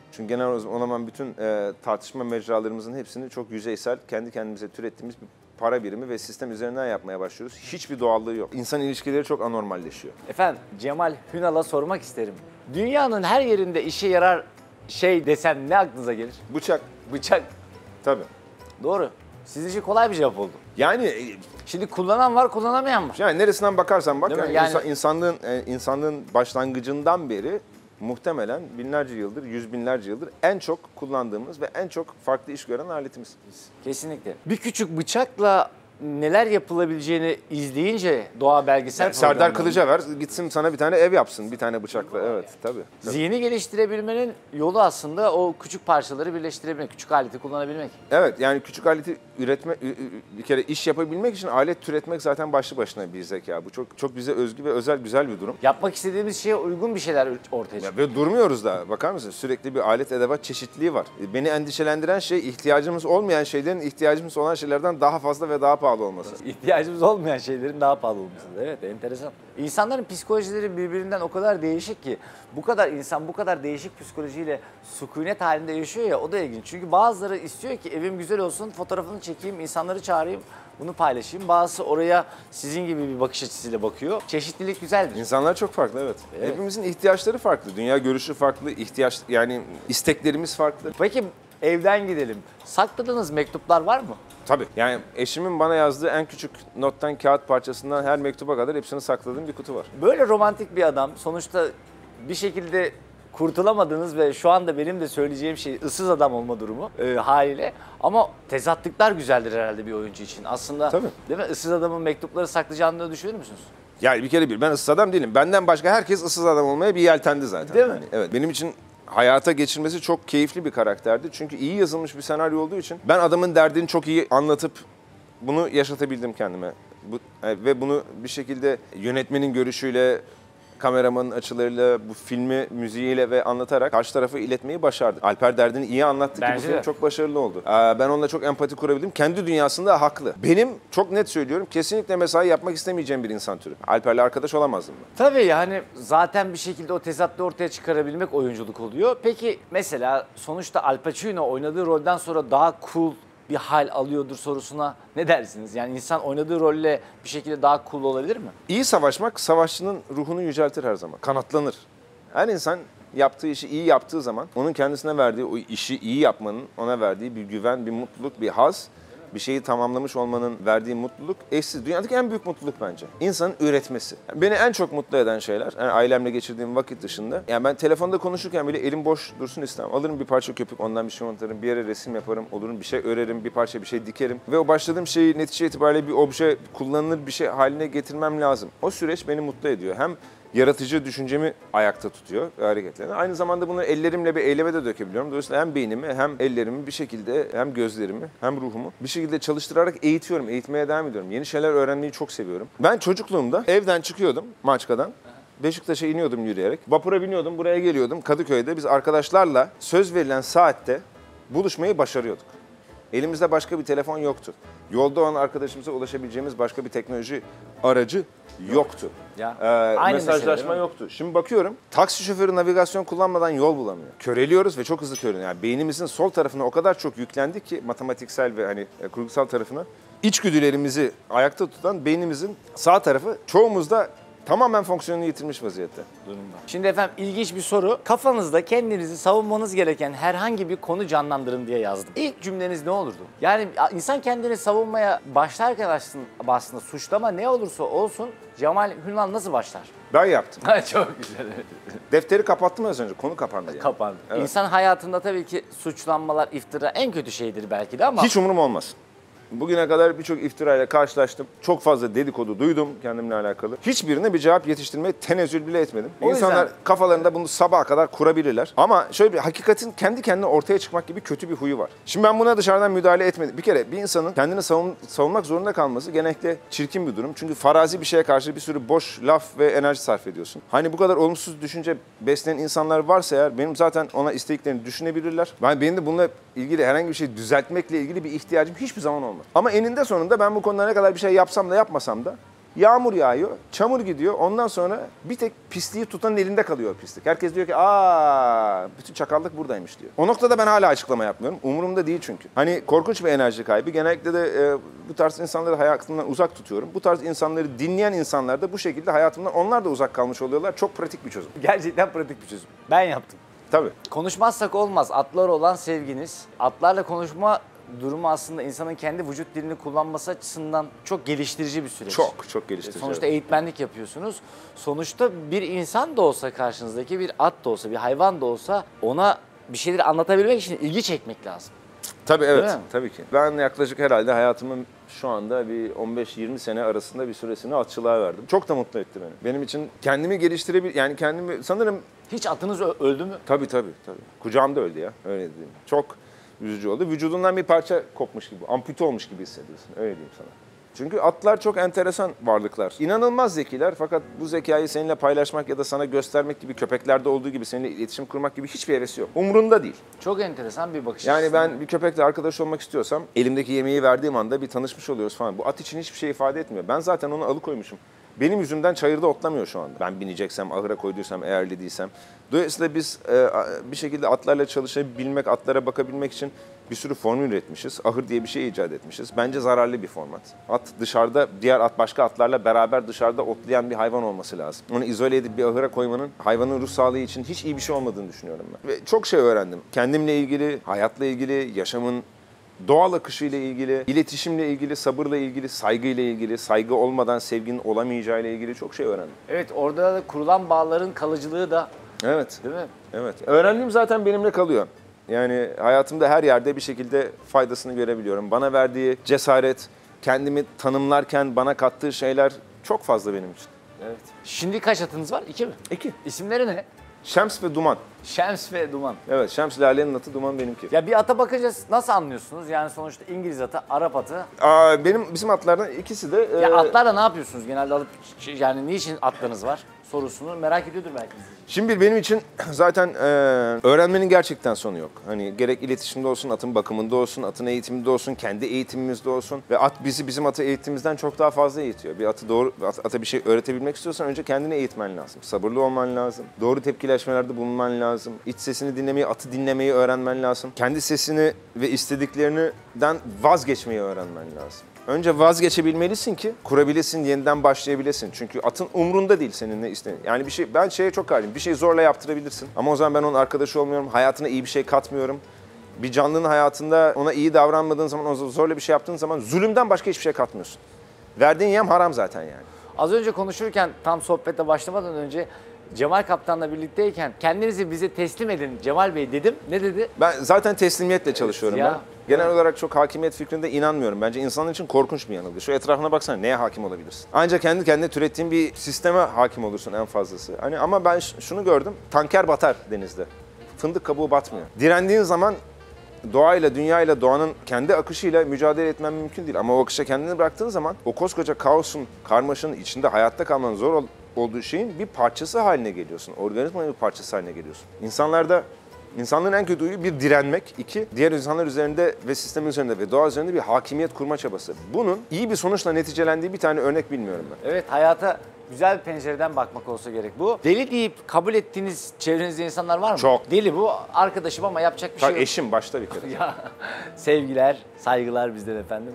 Çünkü genel olarak bütün e, tartışma mecralarımızın hepsini çok yüzeysel, kendi kendimize türettiğimiz bir para birimi ve sistem üzerinden yapmaya başlıyoruz. Hiçbir doğallığı yok. İnsan ilişkileri çok anormalleşiyor. Efendim Cemal Hünal'a sormak isterim. Dünyanın her yerinde işe yarar şey desem ne aklınıza gelir? Bıçak. Bıçak. Tabii. Doğru. Sizin için kolay bir cevap oldu. Yani e, Şimdi kullanan var, kullanamayan var. yani neresinden bakarsan bak, Değil mi? yani Yani- insan- insanlığın e, insanlığın başlangıcından beri muhtemelen binlerce yıldır, yüz binlerce yıldır en çok kullandığımız ve en çok farklı iş gören aletimiz. Kesinlikle. Bir küçük bıçakla neler yapılabileceğini izleyince doğa belgesel Yani Serdar programlarında Kılıç'a ver, gitsin sana bir tane ev yapsın, bir tane bıçakla. Evet, tabii. tabii. zihni geliştirebilmenin yolu aslında o küçük parçaları birleştirebilmek, küçük aleti kullanabilmek. Evet, yani küçük aleti üretme, ü- ü- bir kere iş yapabilmek için alet türetmek zaten başlı başına bir zeka. Bu çok çok bize özgü ve özel, güzel bir durum. Yapmak istediğimiz şeye uygun bir şeyler ortaya Ya çıkıyor. ve durmuyoruz da, bakar mısın? Sürekli bir alet edevat çeşitliliği var. Beni endişelendiren şey ihtiyacımız olmayan şeylerin ihtiyacımız olan şeylerden daha fazla ve daha pahalı olması. İhtiyacımız olmayan şeylerin daha pahalı olması. Evet, enteresan. İnsanların psikolojileri birbirinden o kadar değişik ki bu kadar insan bu kadar değişik psikolojiyle sükunet halinde yaşıyor ya, o da ilginç. Çünkü bazıları istiyor ki evim güzel olsun, fotoğrafını çekeyim, insanları çağırayım, bunu paylaşayım. Bazısı oraya sizin gibi bir bakış açısıyla bakıyor. Çeşitlilik güzeldir. İnsanlar çok farklı, evet. Evet. Hepimizin ihtiyaçları farklı, dünya görüşü farklı, ihtiyaç yani isteklerimiz farklı. Peki evden gidelim. Sakladığınız mektuplar var mı? Tabii. Yani eşimin bana yazdığı en küçük nottan, kağıt parçasından her mektuba kadar hepsini sakladığım bir kutu var. Böyle romantik bir adam, sonuçta bir şekilde kurtulamadığınız ve şu anda benim de söyleyeceğim şey ıssız adam olma durumu e, haliyle. Ama tezatlıklar güzeldir herhalde bir oyuncu için. Aslında Tabii. değil mi? Issız adamın mektupları saklayacağını düşünür müsünüz? Yani bir kere bir, ben ıssız adam değilim. Benden başka herkes ıssız adam olmaya bir yeltendi zaten. Değil mi? Yani evet, benim için hayata geçirmesi çok keyifli bir karakterdi. Çünkü iyi yazılmış bir senaryo olduğu için ben adamın derdini çok iyi anlatıp bunu yaşatabildim kendime. Bu, e, ve bunu bir şekilde yönetmenin görüşüyle, kameramanın açılarıyla, bu filmi müziğiyle ve anlatarak karşı tarafa iletmeyi başardı. Alper derdini iyi anlattı ki bu Bence film de. çok başarılı oldu. Aa, ben onunla çok empati kurabildim. Kendi dünyasında haklı. Benim çok net söylüyorum, kesinlikle mesai yapmak istemeyeceğim bir insan türü. Alper'le arkadaş olamazdım ben. Tabii yani zaten bir şekilde o tezatlığı ortaya çıkarabilmek oyunculuk oluyor. Peki mesela sonuçta Al Pacino oynadığı rolden sonra daha cool bir hal alıyordur sorusuna ne dersiniz? Yani insan oynadığı rolle bir şekilde daha cool olabilir mi? İyi savaşmak, savaşçının ruhunu yüceltir her zaman. Kanatlanır. Her insan yaptığı işi iyi yaptığı zaman onun kendisine verdiği, o işi iyi yapmanın ona verdiği bir güven, bir mutluluk, bir haz, bir şeyi tamamlamış olmanın verdiği mutluluk eşsiz. Dünyadaki en büyük mutluluk bence. İnsanın üretmesi. Yani beni en çok mutlu eden şeyler, yani ailemle geçirdiğim vakit dışında, yani ben telefonda konuşurken bile elim boş dursun istemem. Alırım bir parça köpük, ondan bir şey montarım, bir yere resim yaparım, olurum bir şey örerim, bir parça bir şey dikerim. Ve o başladığım şeyi netice itibariyle bir obje, kullanılır bir şey haline getirmem lazım. O süreç beni mutlu ediyor. Hem yaratıcı düşüncemi ayakta tutuyor hareketlerini. Aynı zamanda bunu ellerimle bir eyleme de dökebiliyorum. Dolayısıyla hem beynimi hem ellerimi bir şekilde, hem gözlerimi hem ruhumu bir şekilde çalıştırarak eğitiyorum, eğitmeye devam ediyorum. Yeni şeyler öğrenmeyi çok seviyorum. Ben çocukluğumda evden çıkıyordum Maçka'dan. Beşiktaş'a iniyordum yürüyerek. Vapura biniyordum, buraya geliyordum. Kadıköy'de biz arkadaşlarla söz verilen saatte buluşmayı başarıyorduk. Elimizde başka bir telefon yoktu. Yolda olan arkadaşımıza ulaşabileceğimiz başka bir teknoloji aracı yoktu. Ya, Ee, aynı mesajlaşma mesele, değil mi? yoktu. Şimdi bakıyorum, taksi şoförü navigasyon kullanmadan yol bulamıyor. Köreliyoruz ve çok hızlı köreliyoruz. Yani beynimizin sol tarafına o kadar çok yüklendik ki matematiksel ve hani e, kurgusal tarafına, içgüdülerimizi ayakta tutan beynimizin sağ tarafı çoğumuzda tamamen fonksiyonunu yitirmiş vaziyette. Şimdi efendim ilginç bir soru. Kafanızda kendinizi savunmanız gereken herhangi bir konu canlandırın diye yazdım. İlk cümleniz ne olurdu? Yani insan kendini savunmaya başlarken aslında, aslında suçlama ne olursa olsun Cemal Hünal nasıl başlar? Ben yaptım. Çok güzel. Defteri kapattım az önce, konu kapandı yani. Kapandı. Evet. İnsan hayatında tabii ki suçlanmalar, iftira en kötü şeydir belki de ama... Hiç umurum olmaz. Bugüne kadar birçok iftirayla karşılaştım. Çok fazla dedikodu duydum kendimle alakalı. Hiçbirine bir cevap yetiştirmeye tenezzül bile etmedim. O İnsanlar yüzden- kafalarında bunu sabaha kadar kurabilirler. Ama şöyle bir hakikatin kendi kendine ortaya çıkmak gibi kötü bir huyu var. Şimdi ben buna dışarıdan müdahale etmedim. Bir kere bir insanın kendini savun, savunmak zorunda kalması genellikle çirkin bir durum. Çünkü farazi bir şeye karşı bir sürü boş laf ve enerji sarf ediyorsun. Hani bu kadar olumsuz düşünce besleyen insanlar varsa eğer benim zaten ona istediklerini düşünebilirler. Ben benim de bununla ilgili herhangi bir şey düzeltmekle ilgili bir ihtiyacım hiçbir zaman olmaz. Ama eninde sonunda ben bu konuda ne kadar bir şey yapsam da yapmasam da Yağmur yağıyor, çamur gidiyor. Ondan sonra bir tek pisliği tutanın elinde kalıyor o pislik. Herkes diyor ki aa bütün çakallık buradaymış diyor. O noktada ben hala açıklama yapmıyorum. Umurumda değil çünkü. Hani korkunç bir enerji kaybı. Genellikle de e, bu tarz insanları hayatımdan uzak tutuyorum. Bu tarz insanları dinleyen insanlar da bu şekilde hayatımdan onlar da uzak kalmış oluyorlar. Çok pratik bir çözüm. Gerçekten pratik bir çözüm. Ben yaptım. Tabii. Konuşmazsak olmaz. Atlar olan sevginiz. Atlarla konuşma durumu aslında insanın kendi vücut dilini kullanması açısından çok geliştirici bir süreç. Çok çok geliştirici. Sonuçta eğitmenlik yapıyorsunuz. Sonuçta bir insan da olsa karşınızdaki, bir at da olsa, bir hayvan da olsa ona bir şeyleri anlatabilmek için ilgi çekmek lazım. Tabii evet, Değil mi? tabii ki. Ben yaklaşık herhalde hayatımın şu anda bir on beş yirmi sene arasında bir süresini atçılığa verdim. Çok da mutlu etti beni. Benim için kendimi geliştirebil, yani kendimi sanırım Hiç atınız ö- öldü mü? tabii tabii tabii. Kucağımda öldü ya, öyle diyeyim. Çok üzücü oldu. Vücudundan bir parça kopmuş gibi, ampute olmuş gibi hissediyorsun, öyle diyeyim sana. Çünkü atlar çok enteresan varlıklar. İnanılmaz zekiler fakat bu zekayı seninle paylaşmak ya da sana göstermek gibi köpeklerde olduğu gibi seninle iletişim kurmak gibi hiçbir hevesi yok. Umrunda değil. Çok enteresan bir bakış Yani açısı. ben bir köpekle arkadaş olmak istiyorsam elimdeki yemeği verdiğim anda bir tanışmış oluyoruz falan. Bu at için hiçbir şey ifade etmiyor. Ben zaten onu alıkoymuşum. Benim yüzümden çayırda otlamıyor şu anda. Ben bineceksem, ahıra koyduysam, eğerlediysem. Dolayısıyla biz e, bir şekilde atlarla çalışabilmek, atlara bakabilmek için bir sürü formül üretmişiz. Ahır diye bir şey icat etmişiz. Bence zararlı bir format. At dışarıda, diğer at başka atlarla beraber dışarıda otlayan bir hayvan olması lazım. Onu izole edip bir ahıra koymanın hayvanın ruh sağlığı için hiç iyi bir şey olmadığını düşünüyorum ben. Ve çok şey öğrendim. Kendimle ilgili, hayatla ilgili, yaşamın doğal akışıyla ilgili, iletişimle ilgili, sabırla ilgili, saygıyla ilgili, saygı olmadan sevginin olamayacağıyla ilgili çok şey öğrendim. Evet, orada da kurulan bağların kalıcılığı da, Evet, değil mi? evet. Öğrendiğim zaten benimle kalıyor. Yani hayatımda her yerde bir şekilde faydasını görebiliyorum. Bana verdiği cesaret, kendimi tanımlarken bana kattığı şeyler çok fazla benim için. Evet. Şimdi kaç atınız var? İki mi? İki. İsimleri ne? Şems ve Duman. Şems ve Duman. Evet, Şems Lale'nin atı, Duman benimki. Ya bir ata bakınca nasıl anlıyorsunuz? Yani sonuçta İngiliz atı, Arap atı. Aa, benim bizim atlardan ikisi de... Ya e, atlarla ne yapıyorsunuz genelde alıp, yani niçin atlarınız var sorusunu merak ediyordur belki izleyici. Şimdi benim için zaten e, öğrenmenin gerçekten sonu yok. Hani gerek iletişimde olsun, atın bakımında olsun, atın eğitiminde olsun, kendi eğitimimizde olsun. Ve at bizi bizim atı eğitimimizden çok daha fazla eğitiyor. Bir atı doğru, at, ata bir şey öğretebilmek istiyorsan önce kendini eğitmen lazım. Sabırlı olman lazım. Doğru tepkileşmelerde bulunman lazım. İç sesini dinlemeyi, atı dinlemeyi öğrenmen lazım. Kendi sesini ve istediklerinden vazgeçmeyi öğrenmen lazım. Önce vazgeçebilmelisin ki kurabilesin, yeniden başlayabilesin. Çünkü atın umrunda değil senin ne istediğin. Yani bir şey, ben şeye çok karşıyım. Bir şeyi zorla yaptırabilirsin. Ama o zaman ben onun arkadaşı olmuyorum. Hayatına iyi bir şey katmıyorum. Bir canlının hayatında ona iyi davranmadığın zaman, o zorla bir şey yaptığın zaman zulümden başka hiçbir şey katmıyorsun. Verdiğin yem haram zaten yani. Az önce konuşurken tam sohbete başlamadan önce Cemal Kaptan'la birlikteyken kendinizi bize teslim edin Cemal Bey dedim. Ne dedi? Ben zaten teslimiyetle çalışıyorum ya. ben. Genel olarak çok hakimiyet fikrinde inanmıyorum. Bence insanın için korkunç bir yanılgı. Şu etrafına baksana, neye hakim olabilirsin? Ancak kendi kendine türettiğin bir sisteme hakim olursun en fazlası. Hani ama ben şunu gördüm. Tanker batar denizde. Fındık kabuğu batmıyor. Direndiğin zaman doğayla, dünyayla, doğanın kendi akışıyla mücadele etmen mümkün değil. Ama o akışa kendini bıraktığın zaman o koskoca kaosun, karmaşanın içinde hayatta kalmanın zor ol- olduğu şeyin bir parçası haline geliyorsun. Organizmanın bir parçası haline geliyorsun. İnsanlarda İnsanlığın en kötü huyu bir direnmek, iki diğer insanlar üzerinde ve sistemin üzerinde ve doğa üzerinde bir hakimiyet kurma çabası. Bunun iyi bir sonuçla neticelendiği bir tane örnek bilmiyorum ben. Evet, hayata güzel bir pencereden bakmak olsa gerek bu. Deli deyip kabul ettiğiniz çevrenizde insanlar var mı? Çok. Deli bu arkadaşım ama yapacak bir Ta şey yok. eşim başta bir kere. Ya, sevgiler, saygılar bizden efendim.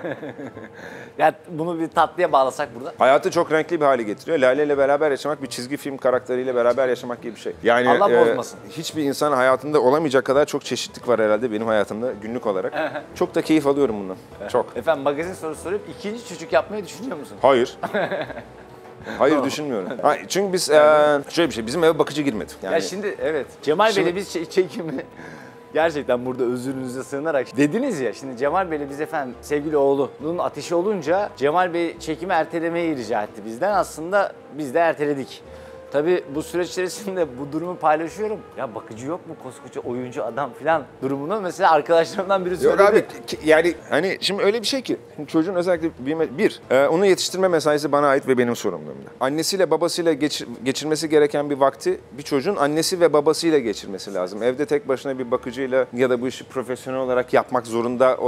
Ya bunu bir tatlıya bağlasak burada. Hayatı çok renkli bir hale getiriyor. Lale ile beraber yaşamak bir çizgi film karakteriyle beraber yaşamak gibi bir şey. Yani Allah bozmasın. hiçbir insan hayatında olamayacak kadar çok çeşitlilik var herhalde benim hayatımda günlük olarak. Çok da keyif alıyorum bundan. Çok. Efendim magazin sorusu sorup ikinci çocuk yapmayı düşünüyor musun? Hayır. Hayır düşünmüyorum. Ha, çünkü biz e, şöyle bir şey, bizim eve bakıcı girmedi. Yani, Ya şimdi evet, Cemal Şimdi- Bey'le biz çe- çekimi gerçekten burada özrünüze sığınarak dediniz ya, şimdi Cemal Bey'le biz efendim sevgili oğlunun ateşi olunca Cemal Bey çekimi ertelemeyi rica etti bizden, aslında biz de erteledik. Tabii bu süreç içerisinde bu durumu paylaşıyorum. Ya bakıcı yok mu koskoca oyuncu adam falan durumunu mesela arkadaşlarımdan biri söyledi. Yok abi ki- yani hani şimdi öyle bir şey ki çocuğun özellikle bir, bir e, onu yetiştirme mesaisi bana ait ve benim sorumluluğumda. Annesiyle babasıyla geçir, geçirmesi gereken bir vakti bir çocuğun annesi ve babasıyla geçirmesi lazım. Evde tek başına bir bakıcıyla ya da bu işi profesyonel olarak yapmak zorunda olan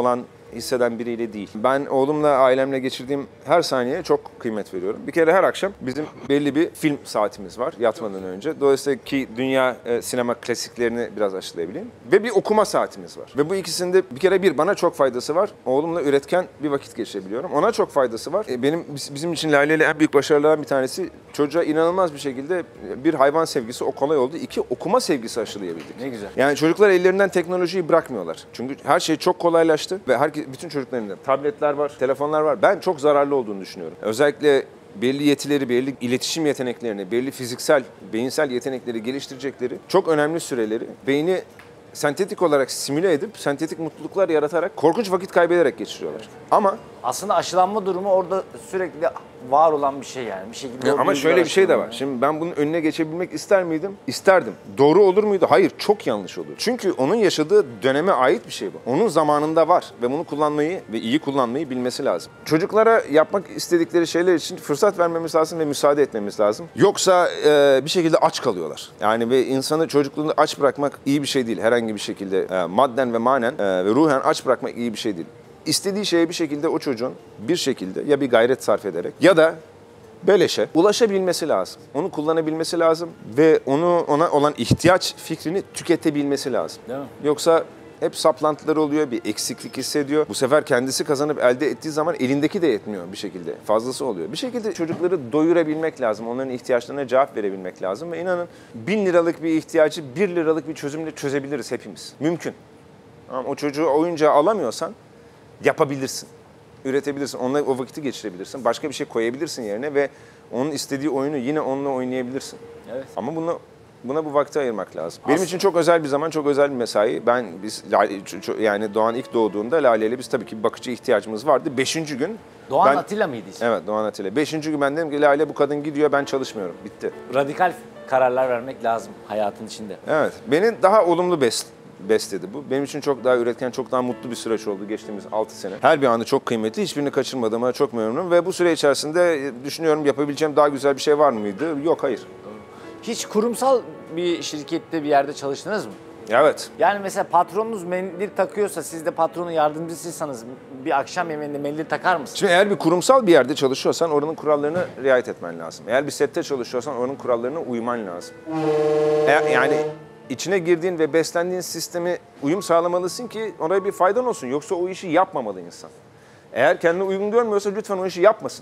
hisseden biriyle değil. Ben oğlumla, ailemle geçirdiğim her saniyeye çok kıymet veriyorum. Bir kere her akşam bizim belli bir film saatimiz var yatmadan önce. Dolayısıyla ki dünya e, sinema klasiklerini biraz aşılayabileyim. Ve bir okuma saatimiz var. Ve bu ikisinde bir kere bir bana çok faydası var. Oğlumla üretken bir vakit geçirebiliyorum. Ona çok faydası var. E, benim bizim için Lale ile en büyük başarılardan bir tanesi çocuğa inanılmaz bir şekilde bir hayvan sevgisi o kolay oldu. İki okuma sevgisi aşılayabildik. Ne güzel. Yani çocuklar ellerinden teknolojiyi bırakmıyorlar. Çünkü her şey çok kolaylaştı ve herkes, bütün çocukların elinde tabletler var, telefonlar var. Ben çok zararlı olduğunu düşünüyorum. Özellikle belli yetileri, belli iletişim yeteneklerini, belli fiziksel, beyinsel yetenekleri geliştirecekleri çok önemli süreleri beyni sentetik olarak simüle edip sentetik mutluluklar yaratarak korkunç vakit kaybederek geçiriyorlar. Ama Aslında aşılanma durumu orada sürekli var olan bir şey yani. Bir şekilde Ya o ama bilgiler şöyle bir şey de var. aşılanıyor. Şimdi ben bunun önüne geçebilmek ister miydim? İsterdim. Doğru olur muydu? Hayır, çok yanlış olur. Çünkü onun yaşadığı döneme ait bir şey bu. Onun zamanında var ve bunu kullanmayı ve iyi kullanmayı bilmesi lazım. Çocuklara yapmak istedikleri şeyler için fırsat vermemiz lazım ve müsaade etmemiz lazım. Yoksa e, bir şekilde aç kalıyorlar. Yani ve insanı çocukluğunda aç bırakmak iyi bir şey değil. Herhangi bir şekilde e, madden ve manen e, ve ruhen aç bırakmak iyi bir şey değil. İstediği şeye bir şekilde o çocuğun bir şekilde ya bir gayret sarf ederek ya da beleşe ulaşabilmesi lazım. Onu kullanabilmesi lazım ve onu ona olan ihtiyaç fikrini tüketebilmesi lazım. Değil mi? Yoksa hep saplantıları oluyor, bir eksiklik hissediyor. Bu sefer kendisi kazanıp elde ettiği zaman elindeki de yetmiyor bir şekilde. Fazlası oluyor. Bir şekilde çocukları doyurabilmek lazım. Onların ihtiyaçlarına cevap verebilmek lazım. Ve inanın bin liralık bir ihtiyacı bir liralık bir çözümle çözebiliriz hepimiz. Mümkün. Ama o çocuğu oyuncağı alamıyorsan yapabilirsin. Üretebilirsin. Onunla o vakiti geçirebilirsin. Başka bir şey koyabilirsin yerine ve onun istediği oyunu yine onunla oynayabilirsin. Evet. Ama buna buna bu vakti ayırmak lazım. Benim için çok özel bir zaman, çok özel bir mesai. Ben biz yani Doğan ilk doğduğunda Lale ile biz tabii ki bir bakıcı ihtiyacımız vardı. Beşinci gün Doğan ben, Atilla mıydı ismi? Evet, Doğan Atilla. Beşinci gün ben dedim ki Lale bu kadın gidiyor, ben çalışmıyorum. Bitti. Radikal kararlar vermek lazım hayatın içinde. Evet. Beni daha olumlu bes besledi bu. Benim için çok daha üretken, çok daha mutlu bir süreç oldu geçtiğimiz altı sene. Her bir anı çok kıymetli. Hiçbirini kaçırmadığıma çok memnunum ve bu süre içerisinde düşünüyorum yapabileceğim daha güzel bir şey var mıydı? Yok, hayır. Hiç kurumsal bir şirkette bir yerde çalıştınız mı? Evet. Yani mesela patronunuz mendil takıyorsa, siz de patronun yardımcısıysanız bir akşam yemeğinde mendil takar mısınız? Şimdi eğer bir kurumsal bir yerde çalışıyorsan oranın kurallarına riayet etmen lazım. Eğer bir sette çalışıyorsan oranın kurallarına uyman lazım. E, yani içine girdiğin ve beslendiğin sisteme uyum sağlamalısın ki oraya bir faydan olsun. Yoksa o işi yapmamalı insan. Eğer kendine uygun görmüyorsa lütfen o işi yapmasın.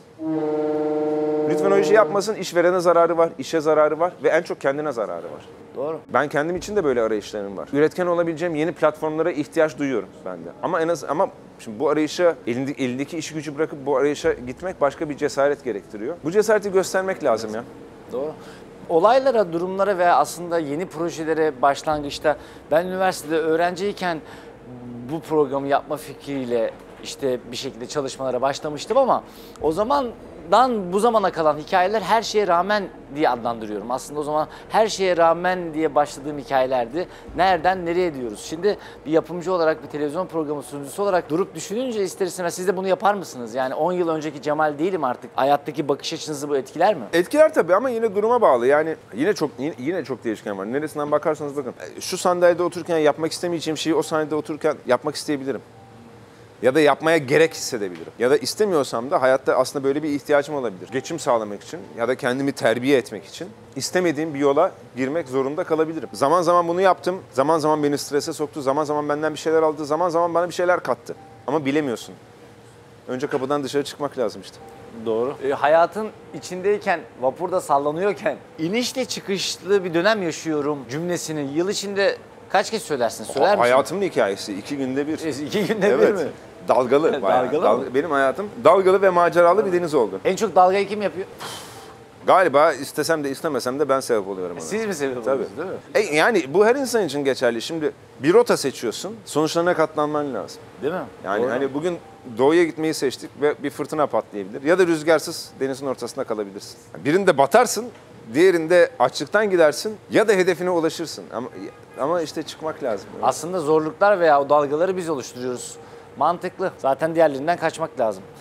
Lütfen o işi yapmasın. İşverene zararı var, işe zararı var ve en çok kendine zararı var. Doğru. Ben kendim için de böyle arayışlarım var. Üretken olabileceğim yeni platformlara ihtiyaç duyuyorum ben de. Ama en az ama şimdi bu arayışa elinde, elindeki işi gücü bırakıp bu arayışa gitmek başka bir cesaret gerektiriyor. Bu cesareti göstermek lazım ya. Doğru. Olaylara, durumlara ve aslında yeni projelere başlangıçta ben üniversitede öğrenciyken bu programı yapma fikriyle işte bir şekilde çalışmalara başlamıştım ama o zamandan bu zamana kalan hikayeler her şeye rağmen diye adlandırıyorum. Aslında o zaman her şeye rağmen diye başladığım hikayelerdi. Nereden nereye diyoruz? Şimdi bir yapımcı olarak, bir televizyon programı sunucusu olarak durup düşününce ister istemez siz de bunu yapar mısınız? Yani on yıl önceki Cemal değilim artık. Hayattaki bakış açınızı bu etkiler mi? Etkiler tabii ama yine duruma bağlı. Yani yine çok yine, yine çok değişken var. Neresinden bakarsanız bakın. Şu sandalyede otururken yapmak istemeyeceğim şeyi o sandalyede otururken yapmak isteyebilirim. Ya da yapmaya gerek hissedebilirim. Ya da istemiyorsam da hayatta aslında böyle bir ihtiyacım olabilir. Geçim sağlamak için ya da kendimi terbiye etmek için istemediğim bir yola girmek zorunda kalabilirim. Zaman zaman bunu yaptım. Zaman zaman beni strese soktu. Zaman zaman benden bir şeyler aldı. Zaman zaman bana bir şeyler kattı. Ama bilemiyorsun. Önce kapıdan dışarı çıkmak lazım işte. Doğru. E, hayatın içindeyken, vapurda sallanıyorken inişli çıkışlı bir dönem yaşıyorum cümlesini yıl içinde kaç kez söylersin? Söyler misin? Hayatımın hikayesi. iki günde bir. E, iki günde Evet. bir mi? Dalgalı. bayağı. Dalgalı Dal- mı? Benim hayatım dalgalı ve maceralı bir deniz oldu. En çok dalgayı kim yapıyor? Galiba istesem de istemesem de ben sebep oluyorum ona. Siz mi sebep Tabii. oluyorsunuz değil mi? E, yani bu her insan için geçerli. Şimdi bir rota seçiyorsun, sonuçlarına katlanman lazım. Değil mi? Yani Doğru. hani bugün doğuya gitmeyi seçtik ve bir fırtına patlayabilir. Ya da rüzgarsız denizin ortasında kalabilirsin. Birinde batarsın, diğerinde açlıktan gidersin ya da hedefine ulaşırsın. Ama ama işte çıkmak lazım. Aslında zorluklar veya o dalgaları biz oluşturuyoruz. Mantıklı. Zaten diğerlerinden kaçmak lazım.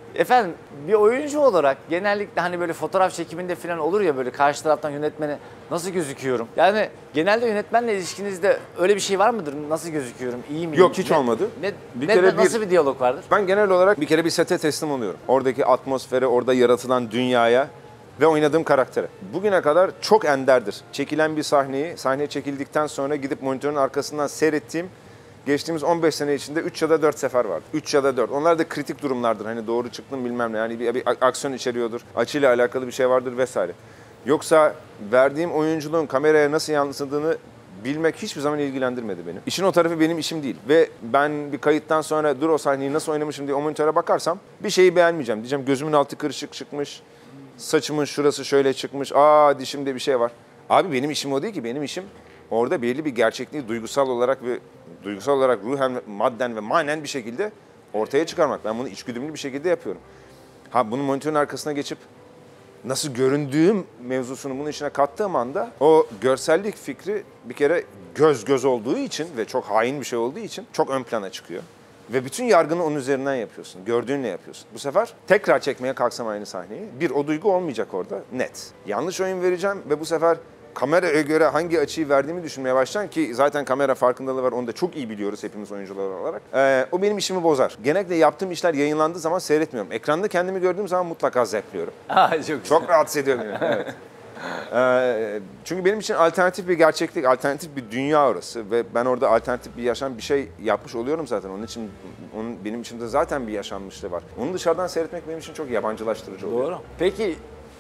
Efendim bir oyuncu olarak genellikle hani böyle fotoğraf çekiminde falan olur ya böyle karşı taraftan yönetmene nasıl gözüküyorum? Yani genelde yönetmenle ilişkinizde öyle bir şey var mıdır? Nasıl gözüküyorum? İyi miyim? Yok, hiç Ne- olmadı. Ne, Bir ne- kere bir- nasıl bir diyalog vardır? Ben genel olarak bir kere bir sete teslim oluyorum. Oradaki atmosfere, orada yaratılan dünyaya ve oynadığım karaktere. Bugüne kadar çok enderdir. Çekilen bir sahneyi, sahne çekildikten sonra gidip monitörün arkasından seyrettiğim geçtiğimiz on beş sene içinde üç ya da dört sefer vardı. üç ya da dört. Onlar da kritik durumlardır. Hani doğru çıktım bilmem ne. Yani bir, bir aksiyon içeriyordur. Açıyla alakalı bir şey vardır vesaire. Yoksa verdiğim oyunculuğun kameraya nasıl yansıdığını bilmek hiçbir zaman ilgilendirmedi beni. İşin o tarafı benim işim değil. Ve ben bir kayıttan sonra dur o sahneyi nasıl oynamışım diye o monitöre bakarsam bir şeyi beğenmeyeceğim. Diyeceğim gözümün altı kırışık çıkmış, saçımın şurası şöyle çıkmış, aa dişimde bir şey var. Abi benim işim o değil ki. Benim işim orada belli bir gerçekliği duygusal olarak ve duygusal olarak ruhen, madden ve manen bir şekilde ortaya çıkarmak. Ben bunu içgüdümlü bir şekilde yapıyorum. Ha bunu monitörün arkasına geçip nasıl göründüğüm mevzusunu bunun içine kattığım anda o görsellik fikri bir kere göz göz olduğu için ve çok hain bir şey olduğu için çok ön plana çıkıyor. Ve bütün yargını onun üzerinden yapıyorsun. Gördüğünle yapıyorsun. Bu sefer tekrar çekmeye kalksam aynı sahneyi bir o duygu olmayacak orada net. Yanlış oyun vereceğim ve bu sefer kameraya göre hangi açıyı verdiğimi düşünmeye başlayacağım ki zaten kamera farkındalığı var. Onu da çok iyi biliyoruz hepimiz oyuncular olarak. Ee, o benim işimi bozar. Genellikle yaptığım işler yayınlandığı zaman seyretmiyorum. Ekranda kendimi gördüğüm zaman mutlaka zevkliyorum. Aa, çok güzel. Çok rahatsız ediyor beni. Evet. Ee, çünkü benim için alternatif bir gerçeklik, alternatif bir dünya orası ve ben orada alternatif bir yaşam bir şey yapmış oluyorum zaten. Onun için onun benim içimde zaten bir yaşanmışlığı var. Onu dışarıdan seyretmek benim için çok yabancılaştırıcı oluyor. Doğru. Peki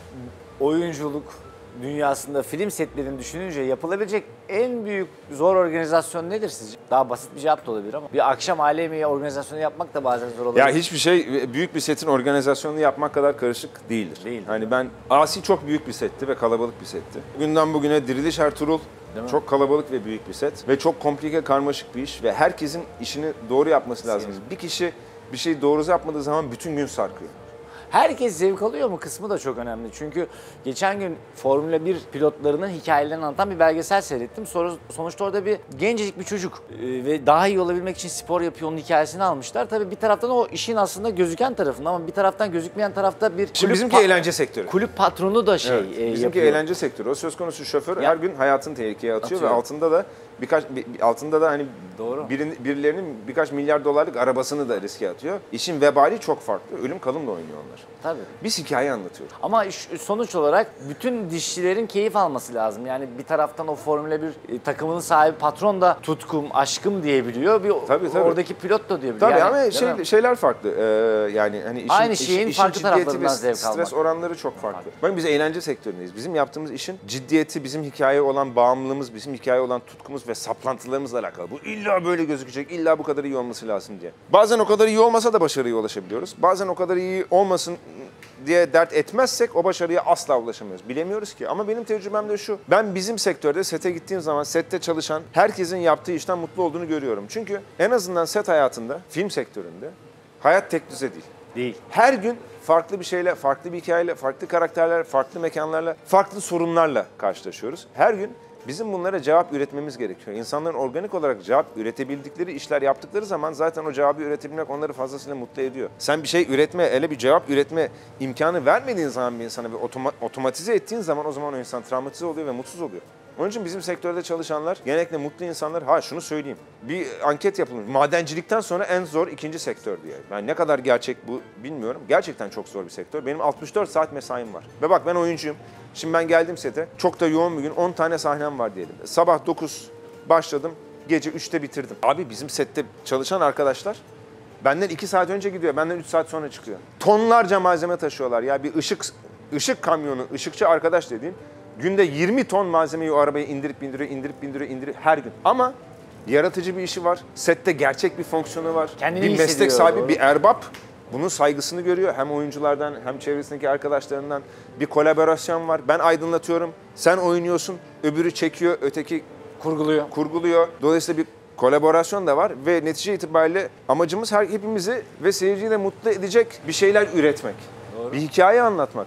oyunculuk dünyasında film setlerini düşününce yapılabilecek en büyük zor organizasyon nedir sizce? Daha basit bir cevap da olabilir ama bir akşam aile yemeği organizasyonu yapmak da bazen zor olabilir. Ya hiçbir şey büyük bir setin organizasyonunu yapmak kadar karışık değildir. Değil, Hani ben Asi çok büyük bir setti ve kalabalık bir setti. Günden bugüne Diriliş Ertuğrul çok kalabalık ve büyük bir set ve çok komplike, karmaşık bir iş ve herkesin işini doğru yapması lazım. Bir kişi bir şeyi doğru yapmadığı zaman bütün gün sarkıyor. Herkes zevk alıyor mu kısmı da çok önemli. Çünkü geçen gün Formula bir pilotlarının hikayelerini anlatan bir belgesel seyrettim. Sonra, sonuçta orada bir gencecik bir çocuk e, ve daha iyi olabilmek için spor yapıyor, onun hikayesini almışlar. Tabii bir taraftan o işin aslında gözüken tarafında ama bir taraftan gözükmeyen tarafta bir Şimdi bizimki pa- eğlence sektörü. kulüp patronu da şey Evet, e, bizimki yapıyor. eğlence sektörü. O söz konusu şoför Ya- her gün hayatını tehlikeye atıyor, Atıyor. ve altında da birkaç bir- bir- altında da hani Doğru. birin- birilerinin birkaç milyar dolarlık arabasını da riske atıyor. İşin vebali çok farklı. Ölüm kalımla oynuyor onlar. Tabii. Biz hikaye anlatıyoruz. Ama iş- sonuç olarak bütün dişçilerin keyif alması lazım. Yani bir taraftan o Formula bir e, takımının sahibi patron da tutkum, aşkım diyebiliyor. Bir Tabii, tabii. oradaki pilot da diyebiliyor. Tabii Yani, ama değil şey, mi? şeyler farklı. Ee, yani hani işin, Aynı iş- şeyin işin farklı ciddiyeti taraflarından ve zevk stres almak. oranları çok farklı. Bakın biz eğlence sektöründeyiz. Bizim yaptığımız işin ciddiyeti, bizim hikaye olan bağımlılığımız, bizim hikaye olan tutkumuz ve saplantılarımızla alakalı. Bu illa böyle gözükecek, illa bu kadar iyi olması lazım diye. Bazen o kadar iyi olmasa da başarıya ulaşabiliyoruz. Bazen o kadar iyi olmasın diye dert etmezsek o başarıya asla ulaşamıyoruz. Bilemiyoruz ki. Ama benim tecrübem de şu. Ben bizim sektörde sete gittiğim zaman sette çalışan herkesin yaptığı işten mutlu olduğunu görüyorum. Çünkü en azından set hayatında, film sektöründe hayat tek düze değil. Değil. Her gün farklı bir şeyle, farklı bir hikayeyle, farklı karakterler, farklı mekanlarla, farklı sorunlarla karşılaşıyoruz. Her gün bizim bunlara cevap üretmemiz gerekiyor. İnsanların organik olarak cevap üretebildikleri işler yaptıkları zaman zaten o cevabı üretebilmek onları fazlasıyla mutlu ediyor. Sen bir şey üretme, ele bir cevap üretme imkanı vermediğin zaman bir insana ve otoma- otomatize ettiğin zaman o zaman o insan travmatize oluyor ve mutsuz oluyor. Onun için bizim sektörde çalışanlar genellikle mutlu insanlar. Ha şunu söyleyeyim. Bir anket yapılmış. Madencilikten sonra en zor ikinci sektör diye. Yani ne kadar gerçek bu bilmiyorum. Gerçekten çok zor bir sektör. Benim altmış dört saat mesaim var. Ve bak ben oyuncuyum. Şimdi ben geldim sete. Çok da yoğun bir gün. on tane sahnem var diyelim. Sabah dokuz başladım. Gece üçte bitirdim. Abi bizim sette çalışan arkadaşlar benden iki saat önce gidiyor. Benden üç saat sonra çıkıyor. Tonlarca malzeme taşıyorlar. Ya bir ışık ışık kamyonu, ışıkçı arkadaş dediğin günde yirmi ton malzemeyi o arabaya indirip bindiriyor, indirip bindiriyor, indiriyor her gün. Ama yaratıcı bir işi var. Sette gerçek bir fonksiyonu var. Kendini bir iyi meslek hissediyor, sahibi, doğru. bir erbap. Bunun saygısını görüyor. Hem oyunculardan hem çevresindeki arkadaşlarından bir kolaborasyon var. Ben aydınlatıyorum, sen oynuyorsun, öbürü çekiyor, öteki Kurguluyor. kurguluyor. Dolayısıyla bir kolaborasyon da var ve netice itibariyle amacımız her hepimizi ve seyirciyi de mutlu edecek bir şeyler üretmek. Doğru. Bir hikaye anlatmak.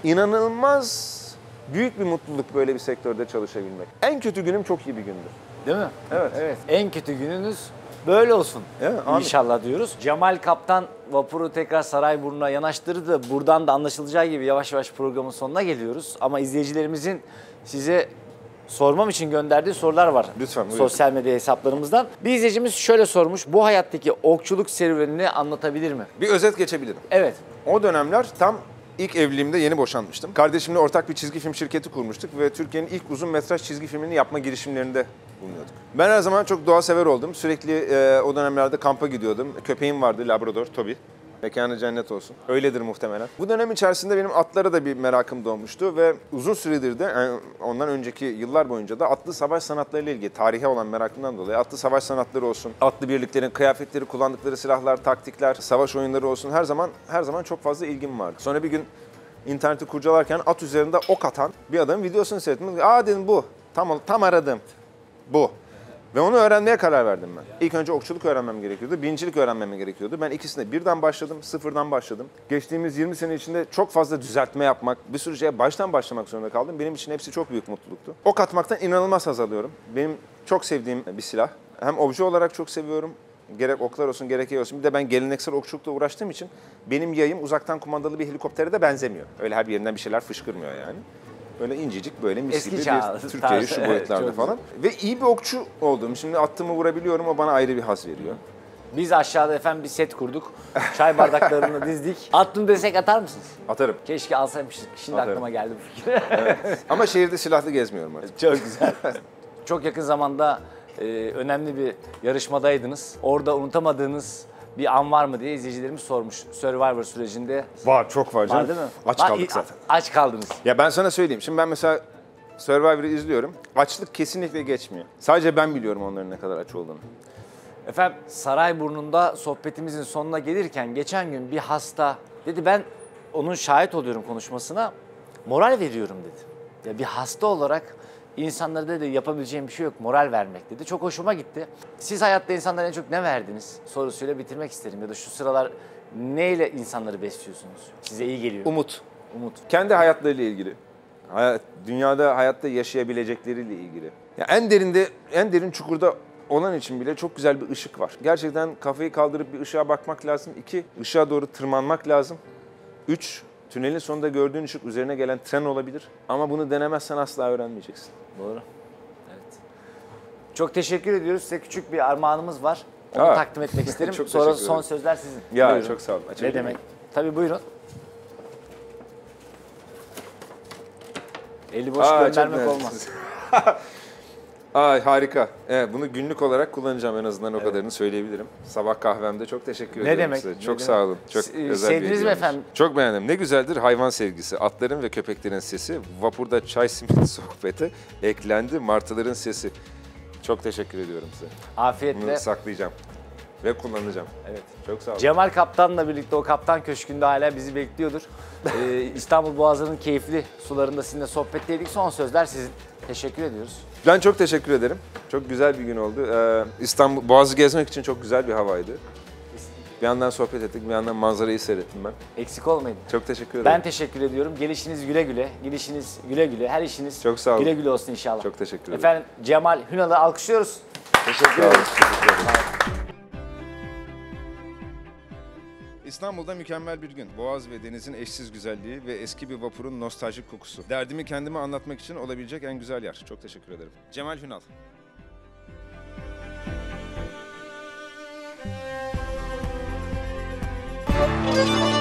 İnanılmaz büyük bir mutluluk böyle bir sektörde çalışabilmek. En kötü günüm çok iyi bir gündü. Değil mi? Evet. Evet. En kötü gününüz Böyle olsun Evet, amin. inşallah diyoruz. Cemal Kaptan vapuru tekrar Sarayburnu'na yanaştırdı. Buradan da anlaşılacağı gibi yavaş yavaş programın sonuna geliyoruz. Ama izleyicilerimizin size sormam için gönderdiği sorular var. Lütfen, buyurun. Sosyal medya hesaplarımızdan. Bir izleyicimiz şöyle sormuş. Bu hayattaki okçuluk serüvenini anlatabilir mi? Bir özet geçebilirim. Evet. O dönemler tam ilk evliliğimde yeni boşanmıştım. Kardeşimle ortak bir çizgi film şirketi kurmuştuk ve Türkiye'nin ilk uzun metraj çizgi filmini yapma girişimlerinde bulunuyorduk. Ben her zaman çok doğa sever oldum. Sürekli e, o dönemlerde kampa gidiyordum. Köpeğim vardı, Labrador, Toby. Mekanı cennet olsun. Öyledir muhtemelen. Bu dönem içerisinde benim atlara da bir merakım doğmuştu ve uzun süredir de yani ondan önceki yıllar boyunca da atlı savaş sanatlarıyla ilgili tarihe olan merakımdan dolayı atlı savaş sanatları olsun, atlı birliklerin kıyafetleri, kullandıkları silahlar, taktikler, savaş oyunları olsun her zaman her zaman çok fazla ilgim vardı. Sonra bir gün interneti kurcalarken at üzerinde ok atan bir adamın videosunu seyrettim. Aa dedim bu. Tam tam aradım. Bu. Ve onu öğrenmeye karar verdim ben. İlk önce okçuluk öğrenmem gerekiyordu, bincilik öğrenmem gerekiyordu. Ben ikisine birden başladım, sıfırdan başladım. Geçtiğimiz yirmi sene içinde çok fazla düzeltme yapmak, bir sürü şeye baştan başlamak zorunda kaldım. Benim için hepsi çok büyük mutluluktu. Ok atmaktan inanılmaz haz alıyorum. Benim çok sevdiğim bir silah. Hem obje olarak çok seviyorum, gerek oklar olsun, gerek yay olsun. Bir de ben geleneksel okçulukla uğraştığım için benim yayım uzaktan kumandalı bir helikoptere de benzemiyor. Öyle her bir yerinden bir şeyler fışkırmıyor yani. Böyle incecik, böyle mis Eski gibi çağ bir Türkiye'yi tarzı, şu evet, boyutlarda çok falan. Ve iyi bir okçu oldum. Şimdi attığımı vurabiliyorum, o bana ayrı bir haz veriyor. Biz aşağıda efendim bir set kurduk. Çay bardaklarını dizdik. Attım desek atar mısınız? Atarım. Keşke alsaymıştık. Şimdi Atarım. aklıma geldi bu fikir. Ama şehirde silahlı gezmiyorum artık. Çok güzel. Çok yakın zamanda e, önemli bir yarışmadaydınız. Orada unutamadığınız bir an var mı diye izleyicilerimiz sormuş. Survivor sürecinde. Var, çok var canım. Var değil mi? Aç Var, kaldık i- zaten. Aç kaldınız. Ya ben sana söyleyeyim. Şimdi ben mesela Survivor'ı izliyorum. Açlık kesinlikle geçmiyor. Sadece ben biliyorum onların ne kadar aç olduğunu. Efendim Sarayburnu'nda sohbetimizin sonuna gelirken geçen gün bir hasta dedi ben onun şahit oluyorum konuşmasına moral veriyorum dedi. Ya bir hasta olarak insanlara dedi yapabileceğim bir şey yok moral vermek dedi. Çok hoşuma gitti. Siz hayatta insanlara en çok ne verdiniz sorusuyla bitirmek isterim ya da şu sıralar neyle insanları besliyorsunuz? Size iyi geliyor. Umut. Umut. Kendi hayatlarıyla ilgili. Hayat, dünyada hayatta yaşayabilecekleriyle ilgili. Ya en derinde, en derin çukurda olan için bile çok güzel bir ışık var. Gerçekten kafayı kaldırıp bir ışığa bakmak lazım. İki, ışığa doğru tırmanmak lazım. Üç, tünelin sonunda gördüğün ışık üzerine gelen tren olabilir. Ama bunu denemezsen asla öğrenmeyeceksin. Doğru. Evet. Çok teşekkür ediyoruz. Size küçük bir armağanımız var. Onu Aa. takdim etmek isterim. Çok Sonra teşekkür son ederim. sözler sizin. Ya Buyurun. çok sağ olun. Ne Açabilir demek? miyim? Tabii buyurun. Eli boş Aa, çok göndermek olmaz. naziksiniz. Ay harika. Evet, bunu günlük olarak kullanacağım en azından o kadarını söyleyebilirim. Sabah kahvemde çok teşekkür ederim demek, size. ne Çok demek. sağ olun. Çok S- özel bir sevdiniz mi hediyeymiş. efendim? Çok beğendim. Ne güzeldir hayvan sevgisi. Atların ve köpeklerin sesi, vapurda çay simit sohbeti, eklendi martıların sesi. Çok teşekkür ediyorum size. Afiyetle. Bunu saklayacağım ve kullanacağım. Evet. Çok sağ olun. Cemal Kaptan'la birlikte o Kaptan Köşkü'nde hala bizi bekliyordur. Ee, İstanbul Boğazı'nın keyifli sularında sizinle sohbetteydik. Son sözler sizin. Teşekkür ediyoruz. Ben çok teşekkür ederim. Çok güzel bir gün oldu. Ee, İstanbul Boğazı gezmek için çok güzel bir havaydı. Bir yandan sohbet ettik, bir yandan manzarayı seyrettim ben. Eksik olmayın. Çok teşekkür ederim. Ben teşekkür ediyorum. Gelişiniz güle güle, gidişiniz güle güle, her işiniz Çok sağ olun. güle güle olsun inşallah. Çok teşekkür ederim. Efendim Cemal Hünal'ı alkışlıyoruz. Teşekkür ederim. İstanbul'da mükemmel bir gün. Boğaz ve denizin eşsiz güzelliği ve eski bir vapurun nostaljik kokusu. Derdimi kendime anlatmak için olabilecek en güzel yer. Çok teşekkür ederim. Cemal Hünal.